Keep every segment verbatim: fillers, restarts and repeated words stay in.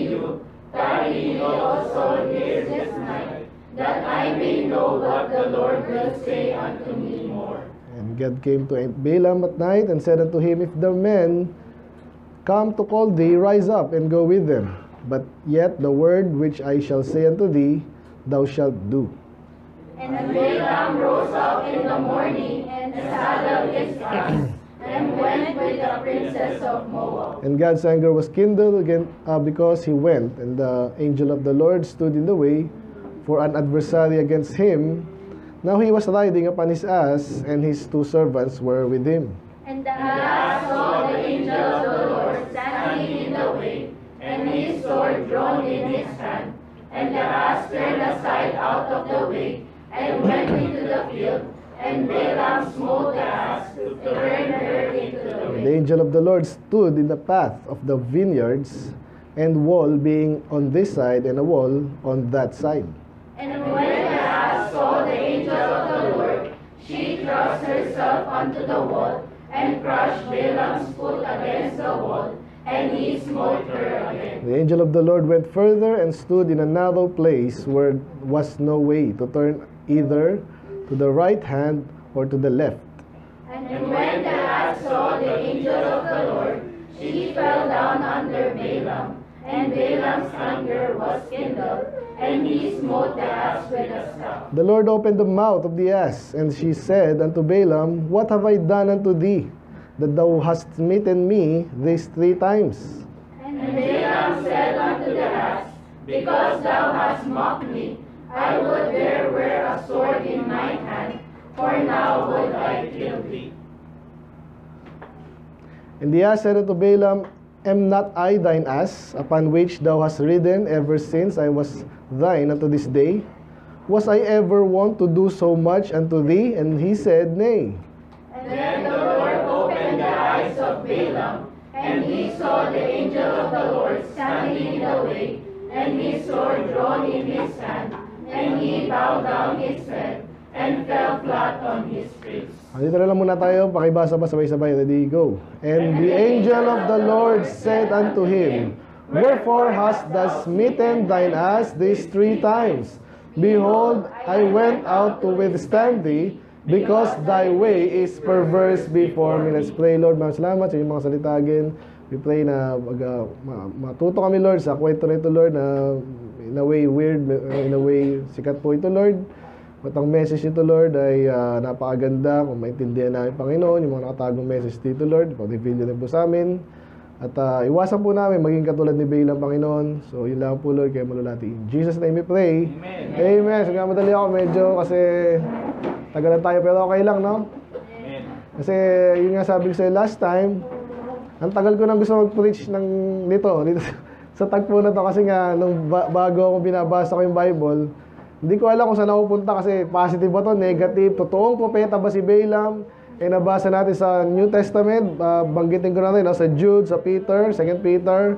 say you, tarry ye also here this night, that I may know what the Lord will say unto me more. And God came to Balaam at night and said unto him, If the men come to call thee, rise up and go with them. But yet the word which I shall say unto thee, thou shalt do. And Balaam rose up in the morning and saddled his ass, and went with the princess of Moab. And God's anger was kindled again uh, because he went, and the angel of the Lord stood in the way for an adversary against him. Now he was riding upon his ass, and his two servants were with him. And the ass saw the angel of the Lord standing in the way, and his sword drawn in his hand. And the ass turned aside out of the way, and went into the field. And Balaam smote the ass to turn her into the way. The angel of the Lord stood in the path of the vineyards, and wall being on this side, and a wall on that side. And when the ass saw the angel of the Lord, she thrust herself onto the wall, and crushed Balaam's foot against the wall, and he smote her again. The angel of the Lord went further and stood in a narrow place where was no way to turn either to the right hand or to the left. And when the ass saw the angel of the Lord, she fell down under Balaam, and Balaam's anger was kindled, and he smote the ass with a staff. The Lord opened the mouth of the ass, and she said unto Balaam, What have I done unto thee, that thou hast smitten me these three times? And Balaam said unto the ass, Because thou hast mocked me, I would there wear a sword in mine hand, for now would I kill thee. And the ass said unto Balaam, Am not I thine ass, upon which thou hast ridden ever since I was thine unto this day? Was I ever wont to do so much unto thee? And he said, Nay. And then the Lord opened the eyes of Balaam, and he saw the angel of the Lord standing in the way, and his sword drawn in his hand, and he bowed down his head, and fell flat on his face. Dito na lang muna tayo, pakibasa pa sabay-sabay. Ready, go. And the angel of the Lord said unto him, Wherefore hast thou smitten thine ass these three times? Behold, I went out to withstand thee, because thy way is perverse before me. Let's pray, Lord. Maraming salamat sa iyong mga salitagin. We pray na mag, uh, matuto kami, Lord, sa kwento na ito, Lord, na in a way weird, in a way sikat po ito, Lord. At ang message nito, Lord, ay uh, napakaganda. Kung maintindihan namin, Panginoon, yung mga nakatagong message dito, Lord, pag-reveal nyo po sa amin. At uh, iwasan po namin maging katulad ni Balaam, Panginoon. So, yun lang po, Lord, kayo malulati. In Jesus' name we pray. Amen. Amen. So, madali ako medyo kasi tagalan tayo, pero okay lang, no? Amen. Kasi, yun nga sabi ko sa'yo last time, ang tagal ko nang gusto mag-preach ng nito, dito sa tagpo na to, kasi nga, nung ba bago ako binabasa ko yung Bible, hindi ko alam kung saan ako punta kasi positive ba to, negative, totoong propeta ba si Balaam? Eh, nabasa natin sa New Testament, uh, banggitin ko na rin, no? Sa Jude, sa Peter, Second Peter,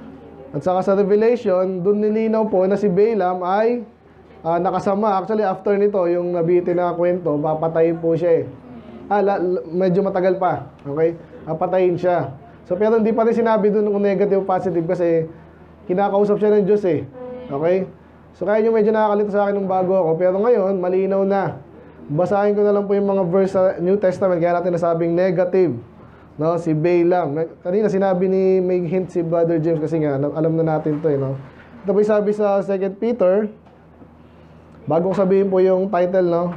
at saka sa Revelation, dun nilinaw po na si Balaam ay uh, nakasama. Actually, after nito, yung nabitin na kwento, papatayin po siya eh. Ah, la, la, medyo matagal pa, okay? Papatayin siya. So, pero hindi pa rin sinabi dun kung negative o positive kasi kinakausap siya ng Diyos eh. Okay? So, kaya nyo medyo nakakalito sa akin nung bago ako. Pero ngayon, malinaw na. Basahin ko na lang po yung mga verse sa New Testament. Kaya natin nasabing negative. No? Si Balaam. Kanina sinabi ni, may hint si Brother James kasi nga, alam na natin to eh. No? Ito po yung sabi sa Second Peter. Bago ko sabihin po yung title, no?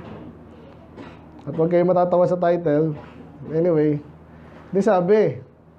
At huwag kayo matatawa sa title. Anyway. Di sabi.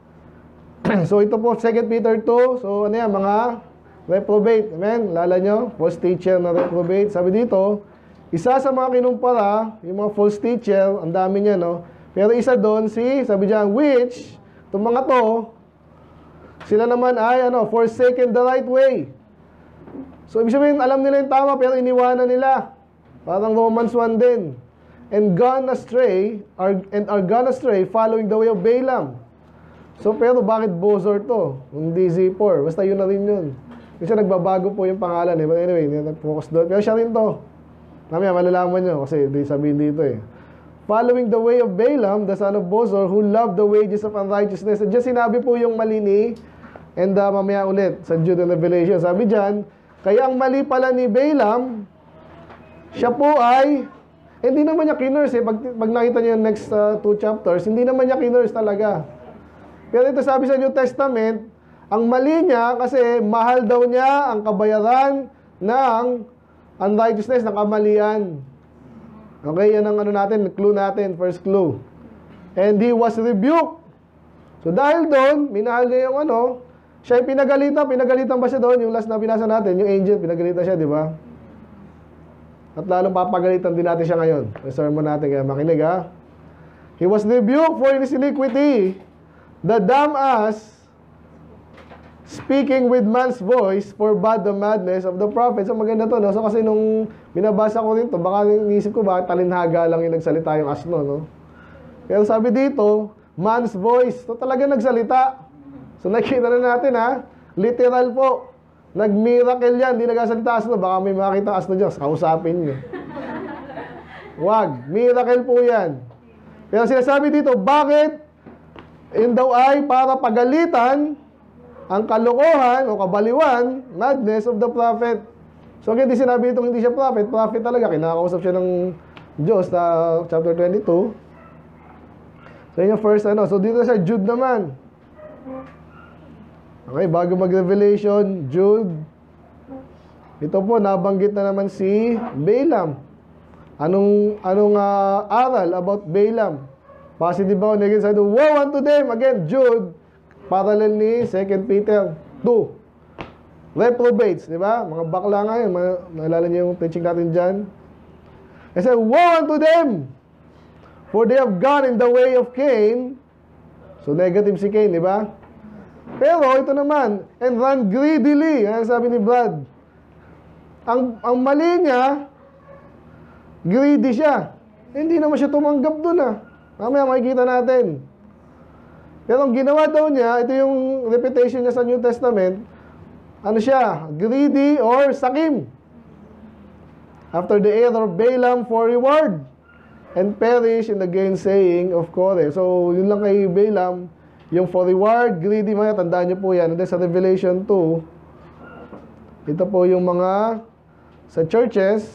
So, ito po, Second Peter two. So, ano yan, mga reprobate. Amen? Lala nyo? False teacher na reprobate. Sabi dito, isa sa mga kinumpara, yung mga false teacher, ang dami niya, no? Pero isa doon, si, sabi diyan, which, itong mga to, sila naman ay, ano, forsaken the right way. So, ibig sabihin, alam nila yung tama, pero iniwanan nila. Parang Romans one din. And gone astray, are, and are gone astray, following the way of Balaam. So, pero bakit Bozor to? Hindi Z four. Basta yun na rin yun. Kasi nagbabago po yung pangalan eh. But anyway, nag-focus doon. Pero siya rin to. Mamaya, malalaman nyo kasi di sabihin dito eh. Following the way of Balaam, the son of Bozor, who loved the wages of unrighteousness. At just sinabi po yung mali ni And uh, mamaya ulit sa Jude and Revelation, sabi dyan, kaya ang mali pala ni Balaam, siya po ay, hindi naman niya kinurse eh. Pag, pag nakita niyo yung next uh, two chapters, hindi naman niya kinurse talaga. Pero ito sabi sa New Testament, ang mali niya kasi mahal daw niya ang kabayaran ng unrighteousness, ng kamalian. Okay, yan ang ano natin, clue natin, first clue. And he was rebuked. So dahil doon, minahal niya yung ano, siya ay pinagalitan. Pinagalitan ba siya doon? Yung last na binasa natin, yung angel, pinagalitan siya, di ba? At lalong papagalitan din natin siya ngayon. Yung sermon natin, kaya makinig ha. He was rebuked for his iniquity, the dumb ass, speaking with man's voice, forbade the madness of the prophet. So maganda to, no? So kasi nung binabasa ko rin to, baka inisip ko, bakit talinhaga lang yung nagsalita yung asno, no? Pero sabi dito, man's voice. So talaga nagsalita. So nakita na natin ha, literal po. Nag-miracle yan, di nagsasalita asno. Baka may makita asno dyan, kausapin nyo. Wag, miracle po yan. Pero sinasabi dito, bakit? Yun daw ay para pagalitan ang kalokohan o kabaliwan, madness of the prophet. So again, di sinabi itong hindi siya prophet. Prophet talaga, kinakausap siya ng Diyos na chapter twenty-two. So yun yung first ano. So dito sa Jude naman. Okay, bago mag-Revelation, Jude. Ito po, nabanggit na naman si Balaam. Anong, anong uh, aral about Balaam? Positive ba o negative side? Woe unto them! Again, Jude, parallel ni Second Peter two. Reprobates, di ba? Mga bakla nga yun. Naalala niyo yung teaching natin dyan? It said, woe unto them! For they have gone in the way of Cain. So, negative si Cain, di ba? Pero, ito naman, and run greedily. Yan sabi ni Brad. Ang, ang mali niya, greedy siya. Hindi naman siya tumanggap dun ah. Mamaya makikita natin. Pero ang ginawa daw niya, ito yung reputation niya sa New Testament, ano siya? Greedy or sakim. After the error of Balaam for reward, and perish in the gainsaying of Kore. So, yun lang kay Balaam, yung for reward, greedy, mga tandaan niyo po yan. And then sa Revelation two, ito po yung mga sa churches,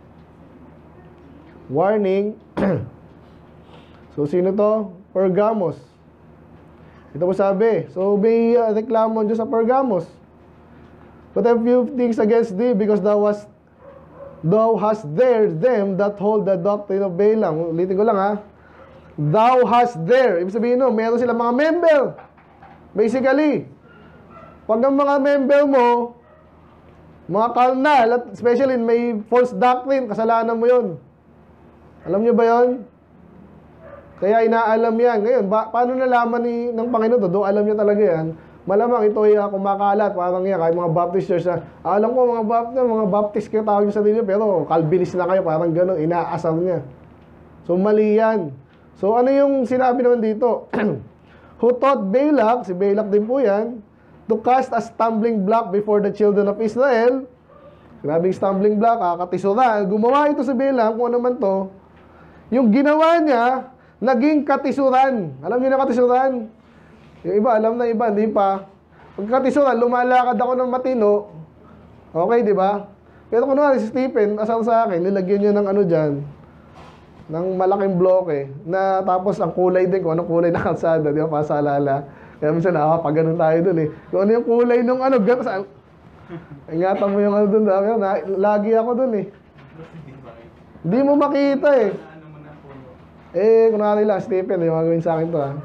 warning. So, sino to? Pergamos. Ito po sabi, so may uh, reklamo dyan sa Pergamos. But I have few things against thee, because thou hast thou hast there them that hold the doctrine of Balaam. Ulitin ko lang ha. Thou hast there. Ibig sabihin no, meron silang mga member. Basically, pag ang mga member mo, mga carnal, at especially may false doctrine, kasalanan mo yun. Alam nyo ba yun? Kaya inaalam yan. Ngayon, ba, paano nalaman ni, ng Panginoon to? Do alam niya talaga yan. Malamang ito ay uh, kumakalat. Parang yan, kahit mga Baptist church na, ah, alam ko mga Baptist, mga Baptist kayo tawag nyo sa dito, pero Calvinist na kayo, parang gano'n, inaasar niya. So, mali yan. So, ano yung sinabi naman dito? Who taught Balak, si Balak din po yan, to cast a stumbling block before the children of Israel. Grabing stumbling block, kakatisuran. Gumawa ito si Balaam, kung ano man to. Yung ginawa niya, naging katisuran. Alam niyo na katisuran? Yung iba, alam na iba, hindi pa. Pag katisuran, lumalakad ako ng matino. Okay, di ba? Pero kung naman, si Stephen, asal sa akin, nilagyan niya ng ano dyan, ng malaking bloke, na tapos ang kulay din, kung anong kulay na kalsada, di ba, pasalala. Kaya minsan, ah, pag ganun tayo dun eh. Kung ano yung kulay nung ano, gano'n, saan? Ingatan mo yung ano dun, na, lagi ako dun eh. Hindi mo makita eh. Eh, kunwari lang, Stephen, yung gagawin sa akin to ha.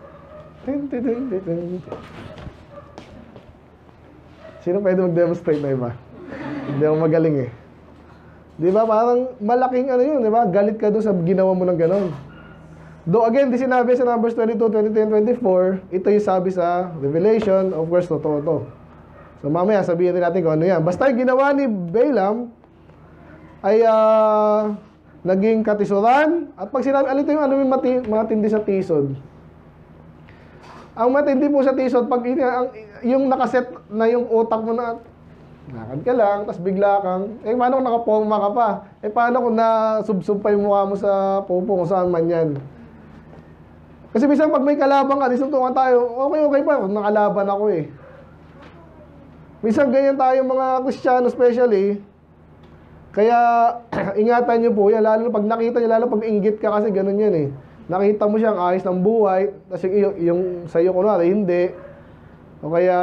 Sino pwede mag-demonstrate na iba? Hindi ako magaling eh. Di ba? Parang malaking ano yun, di ba? Galit ka doon sa ginawa mo ng ganon. Though again, di sinabi sa Numbers twenty-two, twenty-three, and twenty-four, ito yung sabi sa Revelation, of course, totoo to. So mamaya sabihin rin natin kung ano yan. Basta yung ginawa ni Balaam ay uh, naging katisuran. At pag sinabi, alito yung ano yung mati, matindi sa tisod. Ang matindi po sa tisod, pag ang, yung nakaset na yung utak mo na, lakad ka lang, tapos bigla kang, eh paano kung nakapoma ka pa? Eh paano kung nasubsub pa yung mukha mo sa pupo kung saan man yan? Kasi minsan pag may kalaban ka, disuntukan tayo, okay, okay pa, kung nakalaban ako eh. Minsan ganyan tayo mga Kristiyano especially. Kaya ingatan nyo po yan, lalo pag nakita nyo, lalo pag inggit ka kasi ganun yan eh. Nakita mo siyang ayos ng buhay, tapos yung, yung sa'yo kunwari, hindi. O kaya,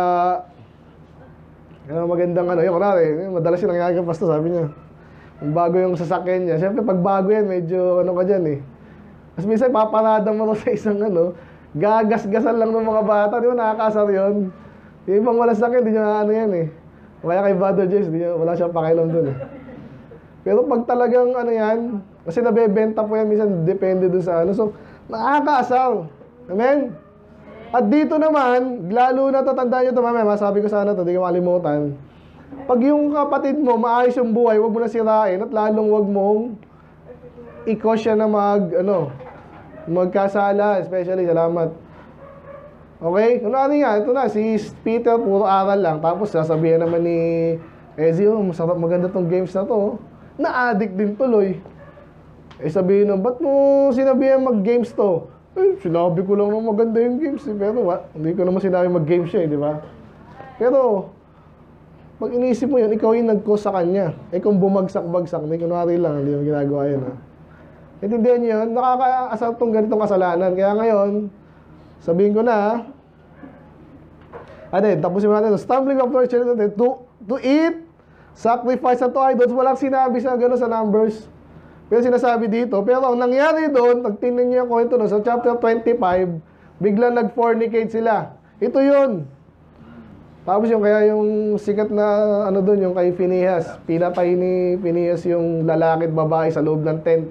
ano magandang ano, yung kunwari, madalas yung nangyayag ang pastor, sabi niya, kung bago yung sasakyan niya, siyempre pag bago yan, medyo ano ka dyan eh. Tapos minsan paparada mo sa isang ano, gagas-gasan lang ng mga bata, di ba nakakasar yun? Yung ibang wala sakyan, di niya ano yan eh. O kaya kay Brother James, di niya, wala siyang pakialam dun eh. Pero pag talagang ano yan, kasi nabebenta po yan, minsan depende dun sa ano. So, nakakaasar. Amen? At dito naman, lalo na tatandaan nyo ito, mamaya, masabi ko sana ito, di ka makalimutan. Pag yung kapatid mo, maayos yung buhay, huwag mo na sirain at lalong huwag mong i-cause siya na mag, ano, magkasala, especially, salamat. Okay? Kung ano nga, ito na, si Peter, puro aral lang. Tapos, sasabihin naman ni Ezio, oh, masarap, maganda tong games na to. Na-addict din tuloy. Eh sabihin nung, ba't mo sinabihan mag-games to? Eh, sinabi ko lang na maganda yung games eh. Pero what? Hindi ko naman sinabi mag-games siya eh, di ba? Pero, pag iniisip mo yun, ikaw yung nag-cause sa kanya. Eh kung bumagsak-bagsak, hindi kunwari lang, hindi mo ginagawa yun ha. Intindihan niyo yun, nakakaasar tong ganitong kasalanan. Kaya ngayon, sabihin ko na, ano eh, tapusin mo natin, stumbling of our children, to, to eat, sacrifice unto idols, walang sinabi sa gano'n sa Numbers. Pero sinasabi dito, pero ang nangyari doon, pagtingnan niyo yung kwento doon, sa chapter twenty-five, biglang nag-fornicate sila. Ito yun. Tapos yung kaya yung sikat na ano doon, yung kay Phinehas, pinatay ni Phinehas yung lalaki at babae sa loob ng tent.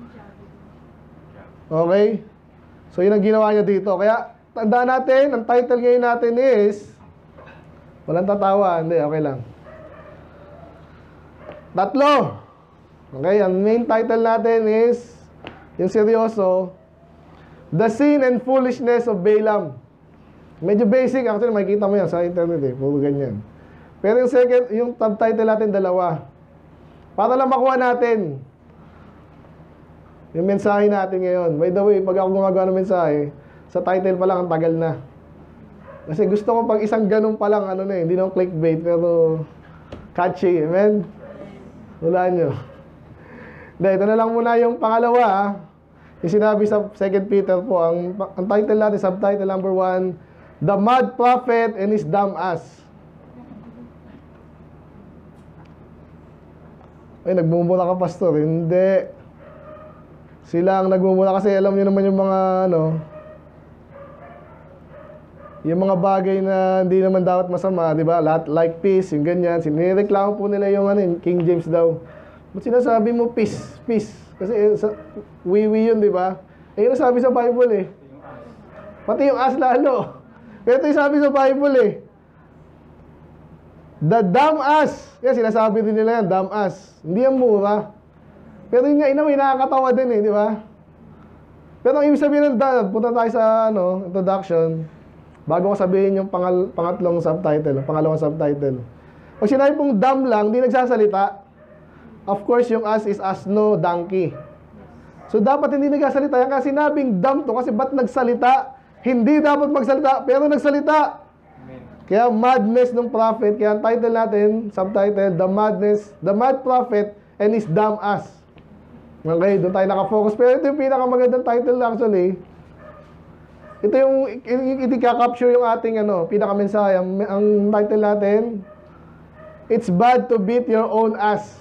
Okay? So yun ang ginawa niya dito. Kaya tandaan natin, ang title ngayon natin is, walang tatawa, hindi, okay lang. Tatlo. Okay, ang main title natin is, yung seryoso, The Sin and Foolishness of Balaam. Medyo basic, actually makikita mo yan sa internet eh, puro ganyan. Pero yung second, yung subtitle natin dalawa. Para lang makuha natin yung mensahe natin ngayon. By the way, pag ako gumagawa ng mensahe, sa title pa lang ang tagal na. Kasi gusto ko pag isang ganun pa lang, ano na eh, hindi naman clickbait, pero catchy, amen? Wala nyo. Dahil ito na lang muna yung pangalawa. Ha? Yung sinabi sa Second Peter po, ang, ang title natin, subtitle number one, The Mad Prophet and His Dumb Ass. Ay, nagmumula ka, pastor. Hindi. Sila ang nagmumula kasi alam nyo naman yung mga, ano, yung mga bagay na hindi naman dapat masama, di ba? Lahat like peace, yung ganyan. Sinireklamo po nila yung ano, King James daw. Ba't sinasabi mo peace, peace? Kasi eh, sa, wiwi yun, di ba? Eh, yun sabi sa Bible eh. Pati yung as lalo. Pero ito yung sabi sa Bible eh. The dumb ass. Yan, sinasabi din nila yan, dumb ass. Hindi yan mura. Pero yun nga, inaway, nakakatawa din eh, di ba? Pero ang ibig sabihin ng dumb, punta tayo sa ano, introduction. Bago ko sabihin yung pangal pangatlong subtitle, pangalawang subtitle. Pag sinabi pong dumb lang, hindi nagsasalita. Of course, yung as is asno, donkey. So, dapat hindi nagsasalita. Yan kasi sinabing dumb to, kasi ba't nagsalita? Hindi dapat magsalita, pero nagsalita. Amen. Kaya madness ng prophet, kaya ang title natin, subtitle, The Madness, The Mad Prophet and His Dumb Ass. Okay, doon tayo nakafocus. Pero ito yung pinakamagandang title actually. Ito yung itika-capture yung ating ano, pinakamensahe. Ang, ang title natin, It's Bad to Beat Your Own Ass.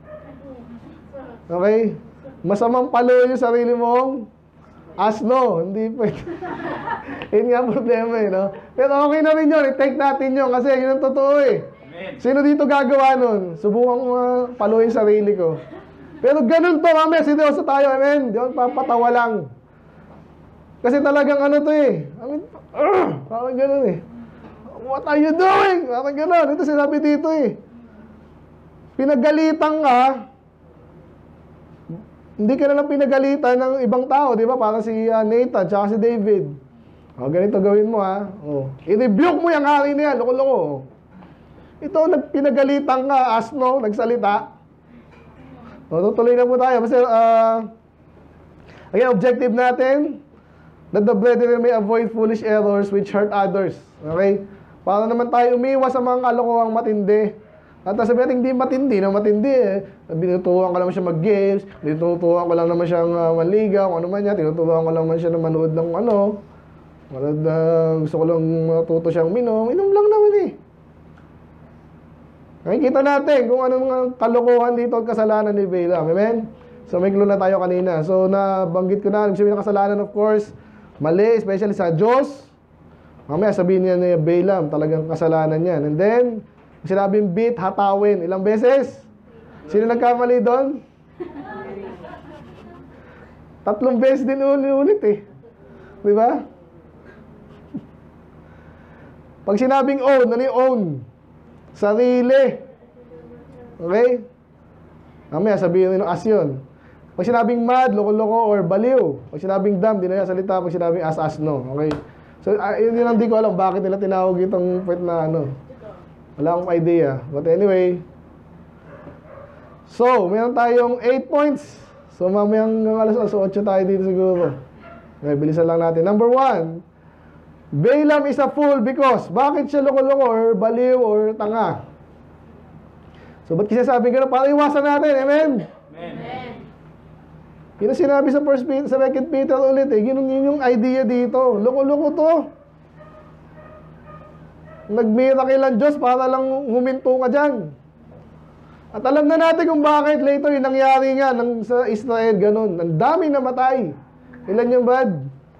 Okay? Masamang palo yung sarili mong asno. Hindi pwede. Yun nga problema eh, no? Pero okay na rin yun. I-take natin yun kasi yun ang totoo eh. Amen. Sino dito gagawa nun? Subukan ko uh, paluin sarili ko. Pero ganun to, mamaya. Seryoso tayo, amen? Di ba, papatawa lang. Kasi talagang ano to eh. I mean, uh, parang ganun eh. What are you doing? Parang ganun. Ito sinabi dito eh. Pinagalitan ka, hindi ka na lang pinagalitan ng ibang tao, di ba? Para si uh, Nathan, tsaka si David. O, ganito gawin mo ha. O, i-rebuke mo yung hari na yan, loko-loko. Ito, pinagalitan ka, asno, nagsalita. O, tutuloy na po tayo. Kasi, uh, again, objective natin, that the brethren may avoid foolish errors which hurt others. Okay? Para naman tayo umiwas sa mga kalokohang matindi. At sabi natin, hindi matindi na matindi eh. Tinuturuan ko lang siya mag-games, tinuturuan ko lang naman siyang uh, manligaw, kung ano man niya, tinuturuan ko lang naman siya na manood ng ano. Manood na gusto ko lang matuto siyang minom. Inom lang naman eh. Nakikita natin kung anong mga kalokohan dito at kasalanan ni Balaam. Amen? So may clue na tayo kanina. So nabanggit ko na, ibig sabihin ng kasalanan of course, mali, especially sa Diyos. Mamaya sabihin niya ni Balaam, talagang kasalanan yan. And then, sinabing beat, hatawin. Ilang beses? Sino nagkamali doon? Tatlong beses din ulit eh. Di ba? Pag sinabing own, ano yung own? Sarili. Okay? Mamaya sabihin ng as yun. Pag sinabing mad, loko-loko, or baliw. Pag sinabing dumb, di na salita. Pag sinabing as-as, no. Okay? So, uh, yun yun lang di ko alam bakit nila tinawag itong point na ano. Wala akong idea. But anyway. So, meron tayong eight points. So, mamayang alas eight tayo dito siguro. Okay, bilisan lang natin. Number one, Balaam is a fool because, bakit siya loko-loko or baliw or tanga? So, ba't kasi sabi gano'n? Para iwasan natin. Amen? Amen. Yun ang sinabi sa first Peter, sa second Peter ulit eh. Yun yung idea dito. Loko-loko to. Nagmiracle ang Diyos para lang huminto ka dyan. At alam na natin kung bakit later yung nangyari nga ng, sa Israel, ganun. Ang dami namatay. Ilan yung bad?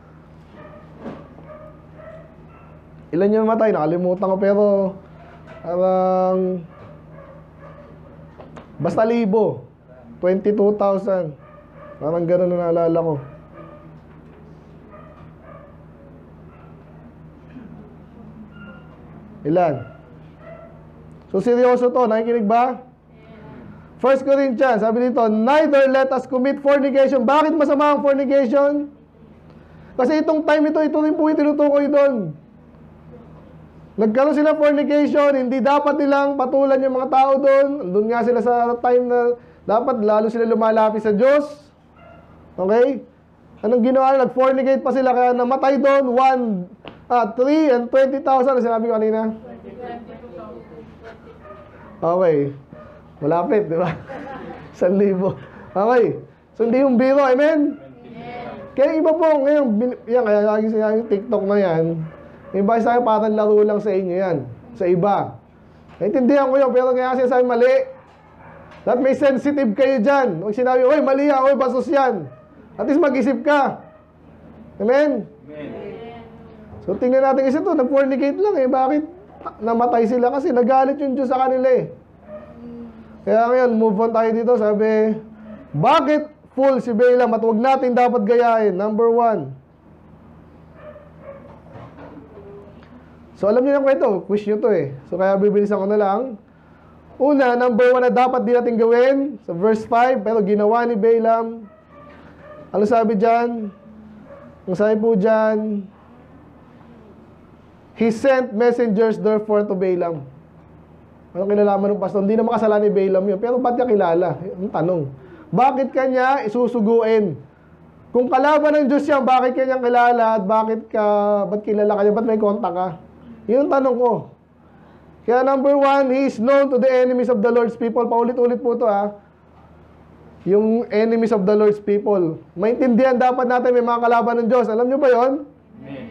Ilan yung namatay? Nakalimutan ko pero parang basta libo. twenty-two thousand. Parang ganun na naalala ko. Ilan? So, seryoso to. Nakikinig ba? First Corinthians, sabi dito, neither let us commit fornication. Bakit masama ang fornication? Kasi itong time ito, ito rin po yung tinutukoy doon. Nagkaroon sila fornication, hindi dapat nilang patulan yung mga tao doon. Doon nga sila sa time na dapat lalo sila lumalapit sa Diyos. Okay? Anong ginawa? Nag-fornicate pa sila kaya namatay doon. one, ah, three and twenty thousand. Sinabi ko kanina? Okay. Malapit, di ba? San libo. Okay. So, hindi yung biro. Amen? Kaya iba po, ngayon, yan, kaya lagi sa yung TikTok na yan, yung iba sa akin, parang laro lang sa inyo yan. Sa iba. Naintindihan ko yun, pero kaya kasi sabi mali. That may sensitive kayo dyan. Huwag sinabi, oy, mali yan, oy, basos yan. At least mag-isip ka. Amen? Amen. So, tingnan natin kasi ito, nag-fornicate lang eh. Bakit namatay sila? Kasi nagalit yung Diyos sa kanila eh. Kaya ngayon, move on tayo dito. Sabi, bakit fool si Balaam at huwag natin dapat gayahin? Number one. So, alam niyo yung kwento. Quiz nyo to eh. So, kaya bibilisan ko na lang. Una, number one na dapat di natin gawin. Sa verse five, pero ginawa ni Balaam. Ano sabi dyan? Ang sabi po dyan, he sent messengers therefore to Balaam. Anong kinalaman ng pastor? Hindi na makasalanan ni Balaam yun. Pero ba't niya kilala? Ang tanong. Bakit kanya isusuguin? Kung kalaban ng Diyos yan, bakit kanya kilala? At bakit ka, ba't kilala kanya? Ba't may kontak ka? Yun ang tanong ko. Kaya number one, he is known to the enemies of the Lord's people. Paulit-ulit po ito ha. Yung enemies of the Lord's people. Maintindihan dapat natin may mga kalaban ng Diyos. Alam nyo ba yon? Amen.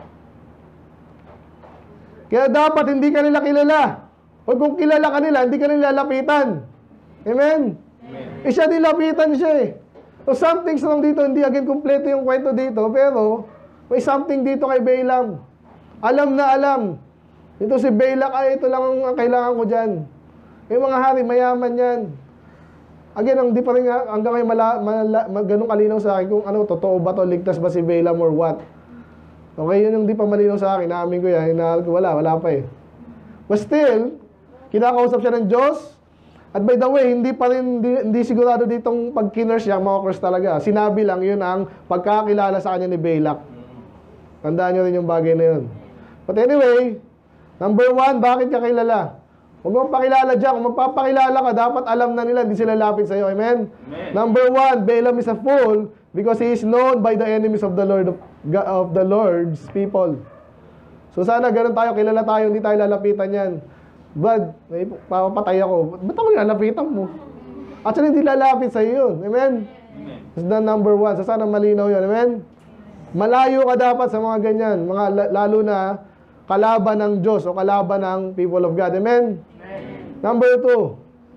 Kaya dapat hindi ka nila kilala. O kung kilala ka nila, hindi ka nila lapitan. Amen? Amen. Eh siya nilapitan siya eh. So something's wrong dito. Hindi agad kumpleto yung kwento dito. Pero may something dito kay Balaam. Alam na alam. Ito si Balak, ay ito lang ang kailangan ko dyan. Yung mga hari, mayaman yan. Again, ang di pa rin nga, hanggang ngayon mala, mala, mala, ganun kalinaw sa akin kung ano, totoo ba to, ligtas ba si Balaam or what. Okay, yun yung di pa malinaw sa akin. Naamin ko yan, hinahal ko, wala, wala pa eh. But still, kinakausap siya ng Diyos. At by the way, hindi pa rin, hindi, hindi sigurado ditong pag-kinurse siya, mga curse talaga. Sinabi lang yun ang pagkakilala sa kanya ni Balak. Tandaan nyo rin yung bagay na yun. But anyway, number one, bakit ka kilala? Huwag mong pakilala dyan. Kung magpapakilala ka, dapat alam na nila, hindi sila lapit sa'yo. Amen? Amen. Number one, Balaam is a fool because he is known by the enemies of the Lord of, of the Lord's people. So sana ganun tayo, kilala tayo, hindi tayo lalapitan yan. Brad, may papatay ako. Ba't ako lalapitan mo? Actually, hindi lalapit sa iyo yun. Amen? That's the number one. So sana malinaw yun. Amen? Malayo ka dapat sa mga ganyan. Mga lalo na kalaban ng Diyos o kalaban ng people of God. Amen? Amen. Number two.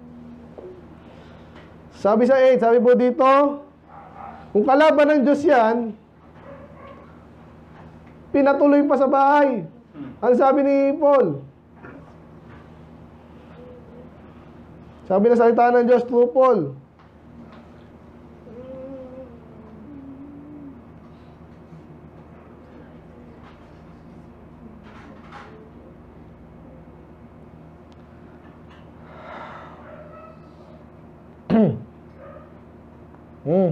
Sabi sa eight, sabi po dito, kung kalaban ng Diyos yan, pinatuloy pa sa bahay. Ano sabi ni Paul? Sabi na salita ng Diyos through Paul. Hmm.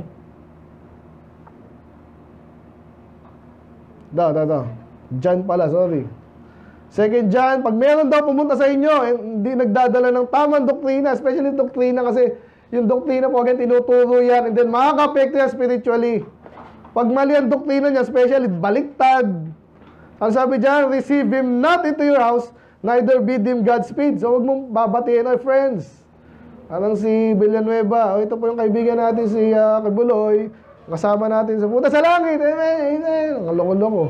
Daw, daw, daw. John pala, sorry. Second John, pag meron daw pumunta sa inyo, eh, hindi nagdadala ng tamang doktrina, especially doktrina kasi yung doktrina po agad tinuturo yan and then makaka-apekto yan spiritually. Pag mali ang doktrina niya, especially baliktad. Ang sabi dyan, receive him not into your house, neither bid him Godspeed. So huwag mong babatiin our friends. Parang si Villanueva, o ito po yung kaibigan natin si uh, Kabuloy, kasama natin sa punta sa langit. Amen, amen. Ang loko-loko.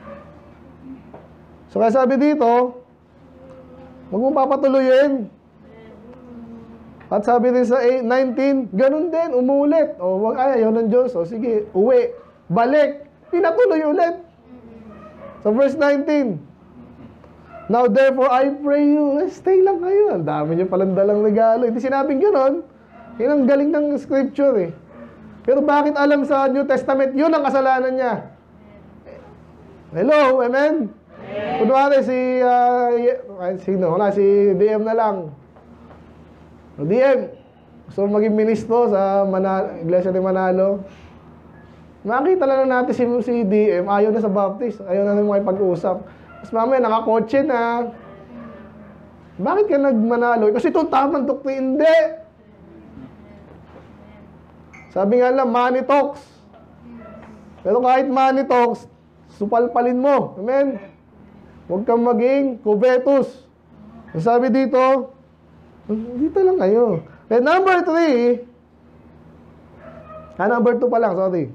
So kaya sabi dito, huwag mong papatuloyin. At sabi din sa nineteen, ganun din, umulit. O wag, ay, ayaw ng Diyos. O sige, uwi, balik, pinatuloy ulit. So verse nineteen, now therefore I pray you, stay lang kayo. Ang dami niyo palang dalang regalo. Hindi sinabing gano'n. Yun ang galing ng scripture eh. Pero bakit alam sa New Testament, yun ang kasalanan niya? Hello, amen? Kunwari si, uh, sino? Wala, si D M na lang. D M, gusto maging ministro sa Manalo, Iglesia de Manalo. Makita lang natin si, si D M, ayaw na sa Baptist, ayaw na naman makipag-usap. Tapos mamaya, nakakotse na. Bakit ka nagmanalo? Kasi ito tamang doktrina. Hindi. Sabi nga lang, money talks. Pero kahit money talks, supalpalin mo. Amen? Huwag kang maging covetous. Sabi dito, dito lang kayo. Then number three, ah, number two pa lang, sorry.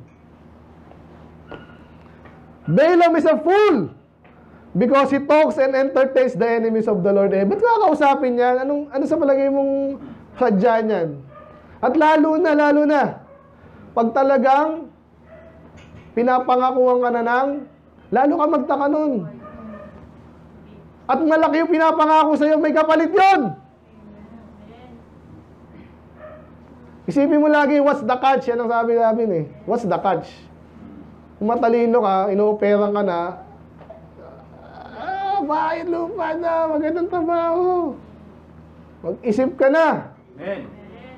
Balaam is a fool because he talks and entertains the enemies of the Lord. Eh, ba't kakausapin yan? Anong, ano sa palagay mong sadya niyan? At lalo na, lalo na, pag talagang pinapangakuhan ka na ng, lalo ka magtaka nun. At malaki yung pinapangako sa'yo, may kapalit yun. Isipin mo lagi, what's the catch? Yan ang sabi namin eh. What's the catch? Kung matalino ka, ino-operang ka na, ah, bahay lupa na, magandang trabaho. Mag-isip ka na. Amen.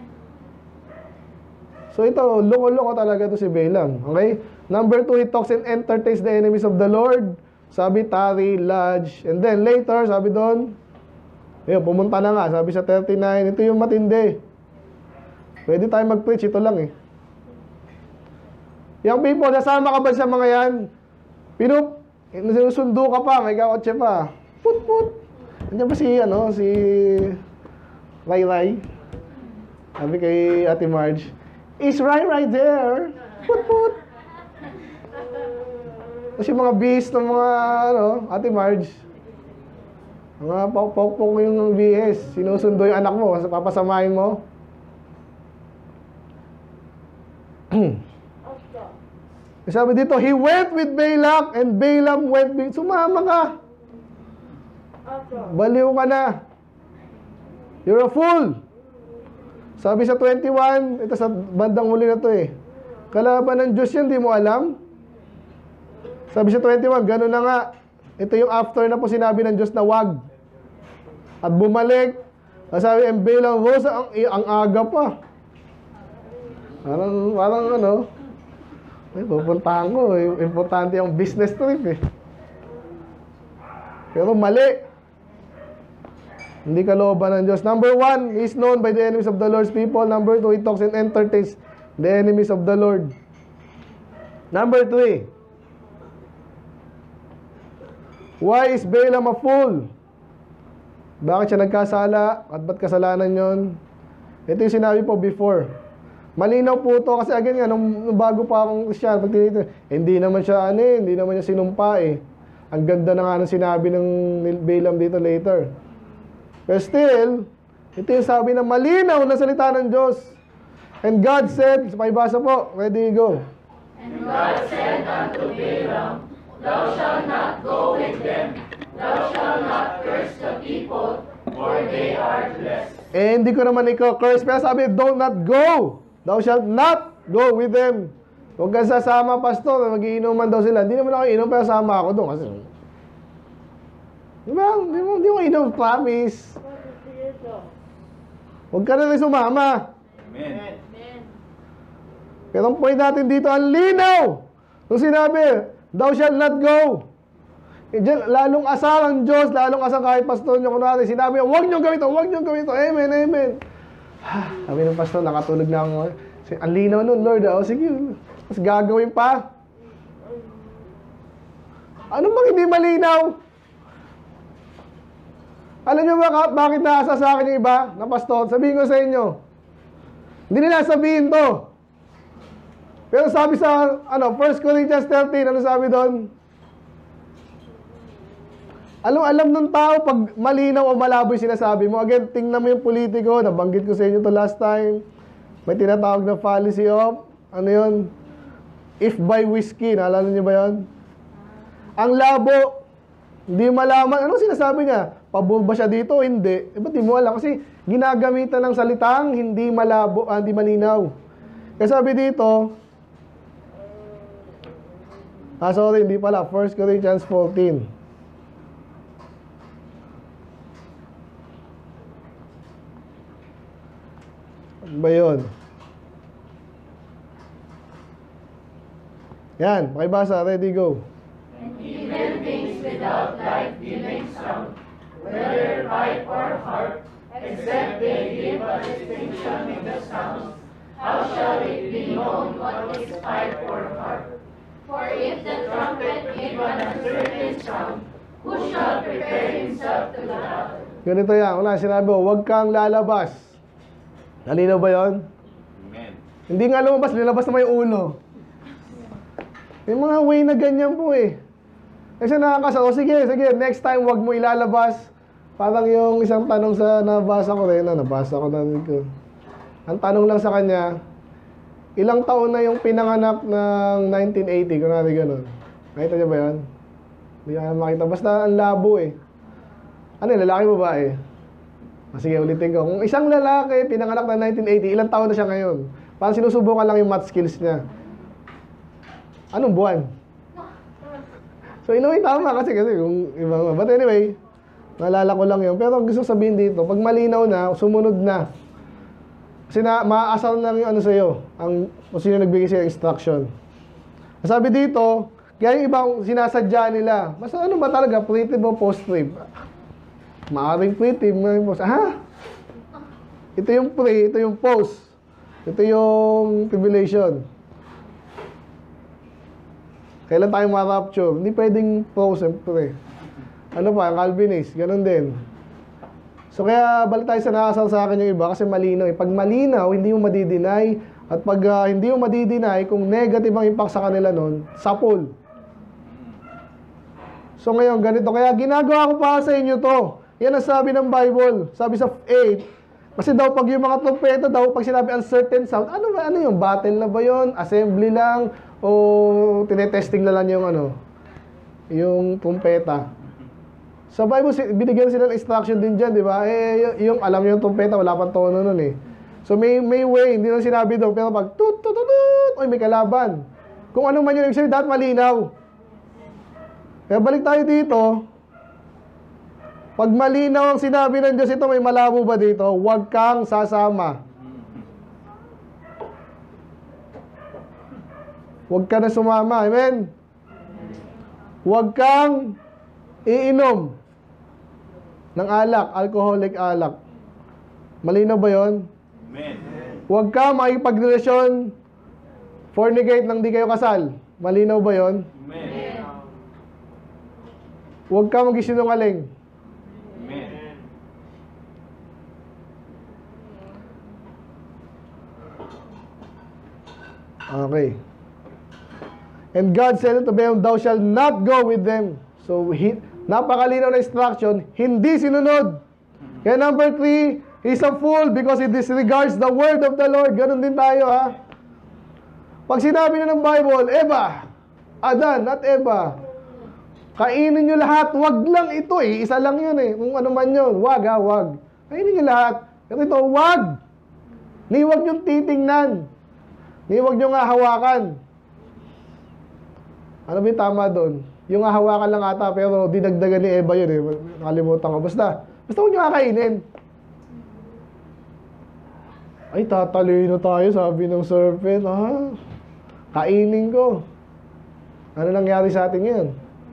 So ito, loko-loko talaga to si Balaam. Okay? Number two, he talks and entertains the enemies of the Lord. Sabi, tarry, lodge. And then later, sabi doon, ayun, pumunta na nga. Sabi sa thirty-nine, ito yung matindi. Pwede tayo mag-preach, ito lang eh. Yung people, nasama ka ba sa mga yan? Pinup, sinusundo ka pa, may kakotse pa. Put-put. Nandiyan ba si, ano, si Rai Rai? Sabi kay Ate Marge, is Rai right there? Put-put. Tapos yung mga beast ng mga, ano, Ate Marge, mga pok-pok yung B S, sinusundo yung anak mo, papasamahin mo. Sabi dito, he went with Balak and Balaam went with... Sumama ka. Baliw ka na. You're a fool. Sabi sa twenty-one, ito sa bandang huli na to eh. Kalaban ng Diyos yan, di mo alam? Sabi sa twenty-one, gano'n na nga. Ito yung after na po sinabi ng Diyos na wag. At bumalik. Sabi, and Balaam rose, ang, ang aga pa. Parang, parang ano, ay, pupuntahan ko. Importante yung business trip eh. Pero mali. Hindi kalooban ng Diyos. Number one, he is known by the enemies of the Lord's people. Number two, he talks and entertains the enemies of the Lord. Number three, Why is Balaam a fool? Bakit siya nagkasala? At ba't kasalanan yon? Ito yung sinabi po before. Malinaw po to kasi again nga, nung, nung bago pa akong Christian, pag tinito, eh, hindi naman siya ano eh, hindi naman niya sinumpa eh. Ang ganda na nga ng sinabi ng Balaam dito later. But still, ito yung sabi na malinaw na salita ng Diyos. And God said, pakibasa po, ready, go. And God said unto Balaam, Thou shalt not go with them, thou shalt not curse the people, for they are blessed. Eh, hindi ko naman ikaw curse, pero sabi, do not go. Thou shalt not go with them. Huwag kang sasama, pastor, mag-iinuman daw sila. Hindi naman ako inom, pero sama ako doon. Kasi, di ba? Di mo, di mo inom, promise. Huwag ka na rin sumama. Amen. Pero ang point natin dito, ang linaw. Nung sinabi, thou shalt not go. Eh, dyan, lalong asar ang Diyos, lalong asar kahit pastor nyo. Kung natin, sinabi, huwag nyo gawin ito, huwag nyo gawin ito. Amen, amen. Sabi ng pastor, nakatulog na ako. Ang linaw nun, Lord. Oh, sige, mas gagawin pa. Ano bang hindi malinaw? Alam nyo ba bakit naasa sa akin yung iba na pastor? Sabihin ko sa inyo. Hindi nila sabihin to. Pero sabi sa ano, First Corinthians thirteen, ano sabi doon? Alam, alam ng tao pag malinaw o malabo yung sinasabi mo. Again, tingnan mo yung politiko. Nabanggit ko sa inyo to last time. May tinatawag na fallacy of, ano yun? If by whiskey. Naalala niyo ba yun? Ang labo, hindi malaman. Anong sinasabi niya? Pabor ba siya dito o hindi? Eh, ba't di mo alam? Kasi ginagamitan ng salitang hindi malabo, ah, hindi malinaw. Kaya sabi dito, ah, sorry, hindi pala. First Corinthians fourteen. Ano ba yun? Yan, pakibasa. Ready, go. And even things without life-giving sound, whether pipe or harp, except they give a distinction in the sounds, how shall it be known what is pipe or harp? For if the trumpet give an uncertain sound, who shall prepare himself to the battle? Ganito yan. Una, sinabi mo, huwag kang lalabas. Nalinaw ba yun? Amen. Hindi nga lumabas, nilabas na may ulo. May mga way na ganyan po eh. Kasi nakakasa, o sige, sige, next time wag mo ilalabas. Parang yung isang tanong sa nabasa ko rin, na nabasa ko na ko. Ang tanong lang sa kanya, ilang taon na yung pinanganak ng nineteen eighty, kung natin ganun. Nakita niyo ba yan? Hindi ka makita. Basta ang labo eh. Ano yun, lalaki babae? Ah, sige, ulitin ko. Kung isang lalaki, pinanganak ng nineteen eighty, ilang taon na siya ngayon? Parang sinusubukan lang yung math skills niya. Anong buwan? So, in a way, tama kasi kasi kung ibang... But anyway, naalala ko lang yun. Pero ang gusto sabihin dito, pag malinaw na, sumunod na. Kasi na, maaasar lang yung ano sa'yo, ang, kung sino nagbigay sa'yo instruction. Sabi dito, kaya yung ibang sinasadya nila, basta ano ba talaga, pre-trib o post-trib? Maaring pre-trib, maaring post. Ha? Ito yung pre, ito yung post. Ito yung tribulation. Kailan tayo ma-rapture? Hindi pwedeng post, siyempre. Ano pa, Calvinist, ganun din. So kaya balik tayo sa nakasal sa akin yung iba kasi malinaw. Eh. Pag malinaw, hindi mo madideny. At pag uh, hindi mo madideny, kung negative ang impact sa kanila nun, sapol. So ngayon, ganito. Kaya ginagawa ko pa sa inyo to. Yan ang sabi ng Bible. Sabi sa eight. Kasi daw pag yung mga trumpeta daw, pag sinabi uncertain sound, ano ba, ano yung battle na ba yun? Assembly lang? O tinetesting na lang yung ano? Yung trumpeta. Sa Bible, binigyan sila ng instruction din dyan, di ba? Eh, yung, alam nyo yung trumpeta, wala pang tono nun eh. So may, may way, hindi lang sinabi doon, pero pag tut, tut, tut, tut, oy, may kalaban. Kung ano man yun, ibig sabihin, dapat malinaw. Kaya balik tayo dito. Pag malinaw ang sinabi ng Diyos ito, may malabo ba dito? Huwag kang sasama. Huwag ka na sumama. Amen? Huwag kang iinom ng alak, alcoholic alak. Malinaw ba yon? Amen. Huwag ka makipagrelasyon, fornicate nang di kayo kasal. Malinaw ba yon? Amen. Huwag ka mag-isinungaling. Amen. Okay. And God said unto them, thou shalt not go with them. So, he, napakalinaw na instruction, hindi sinunod. Kaya number three, he's a fool because he disregards the word of the Lord. Ganon din tayo, ha? Pag sinabi na ng Bible, Eva, Adan, not Eva, kainin nyo lahat, wag lang ito eh. Isa lang yun eh. Kung ano man yun, wag ha, wag. Kainin nyo lahat. Pero ito, wag. Ni wag nyo titingnan. Ni wag nyo nga hawakan. Ano ba yung tama doon? Yung nga hawakan lang ata, pero dinagdagan ni Eva yun eh. Nakalimutan ko. Basta, basta huwag nyo kakainin. Ay, tatalino tayo, sabi ng serpent. Ha? Kainin ko. Ano nangyari sa atin ngayon?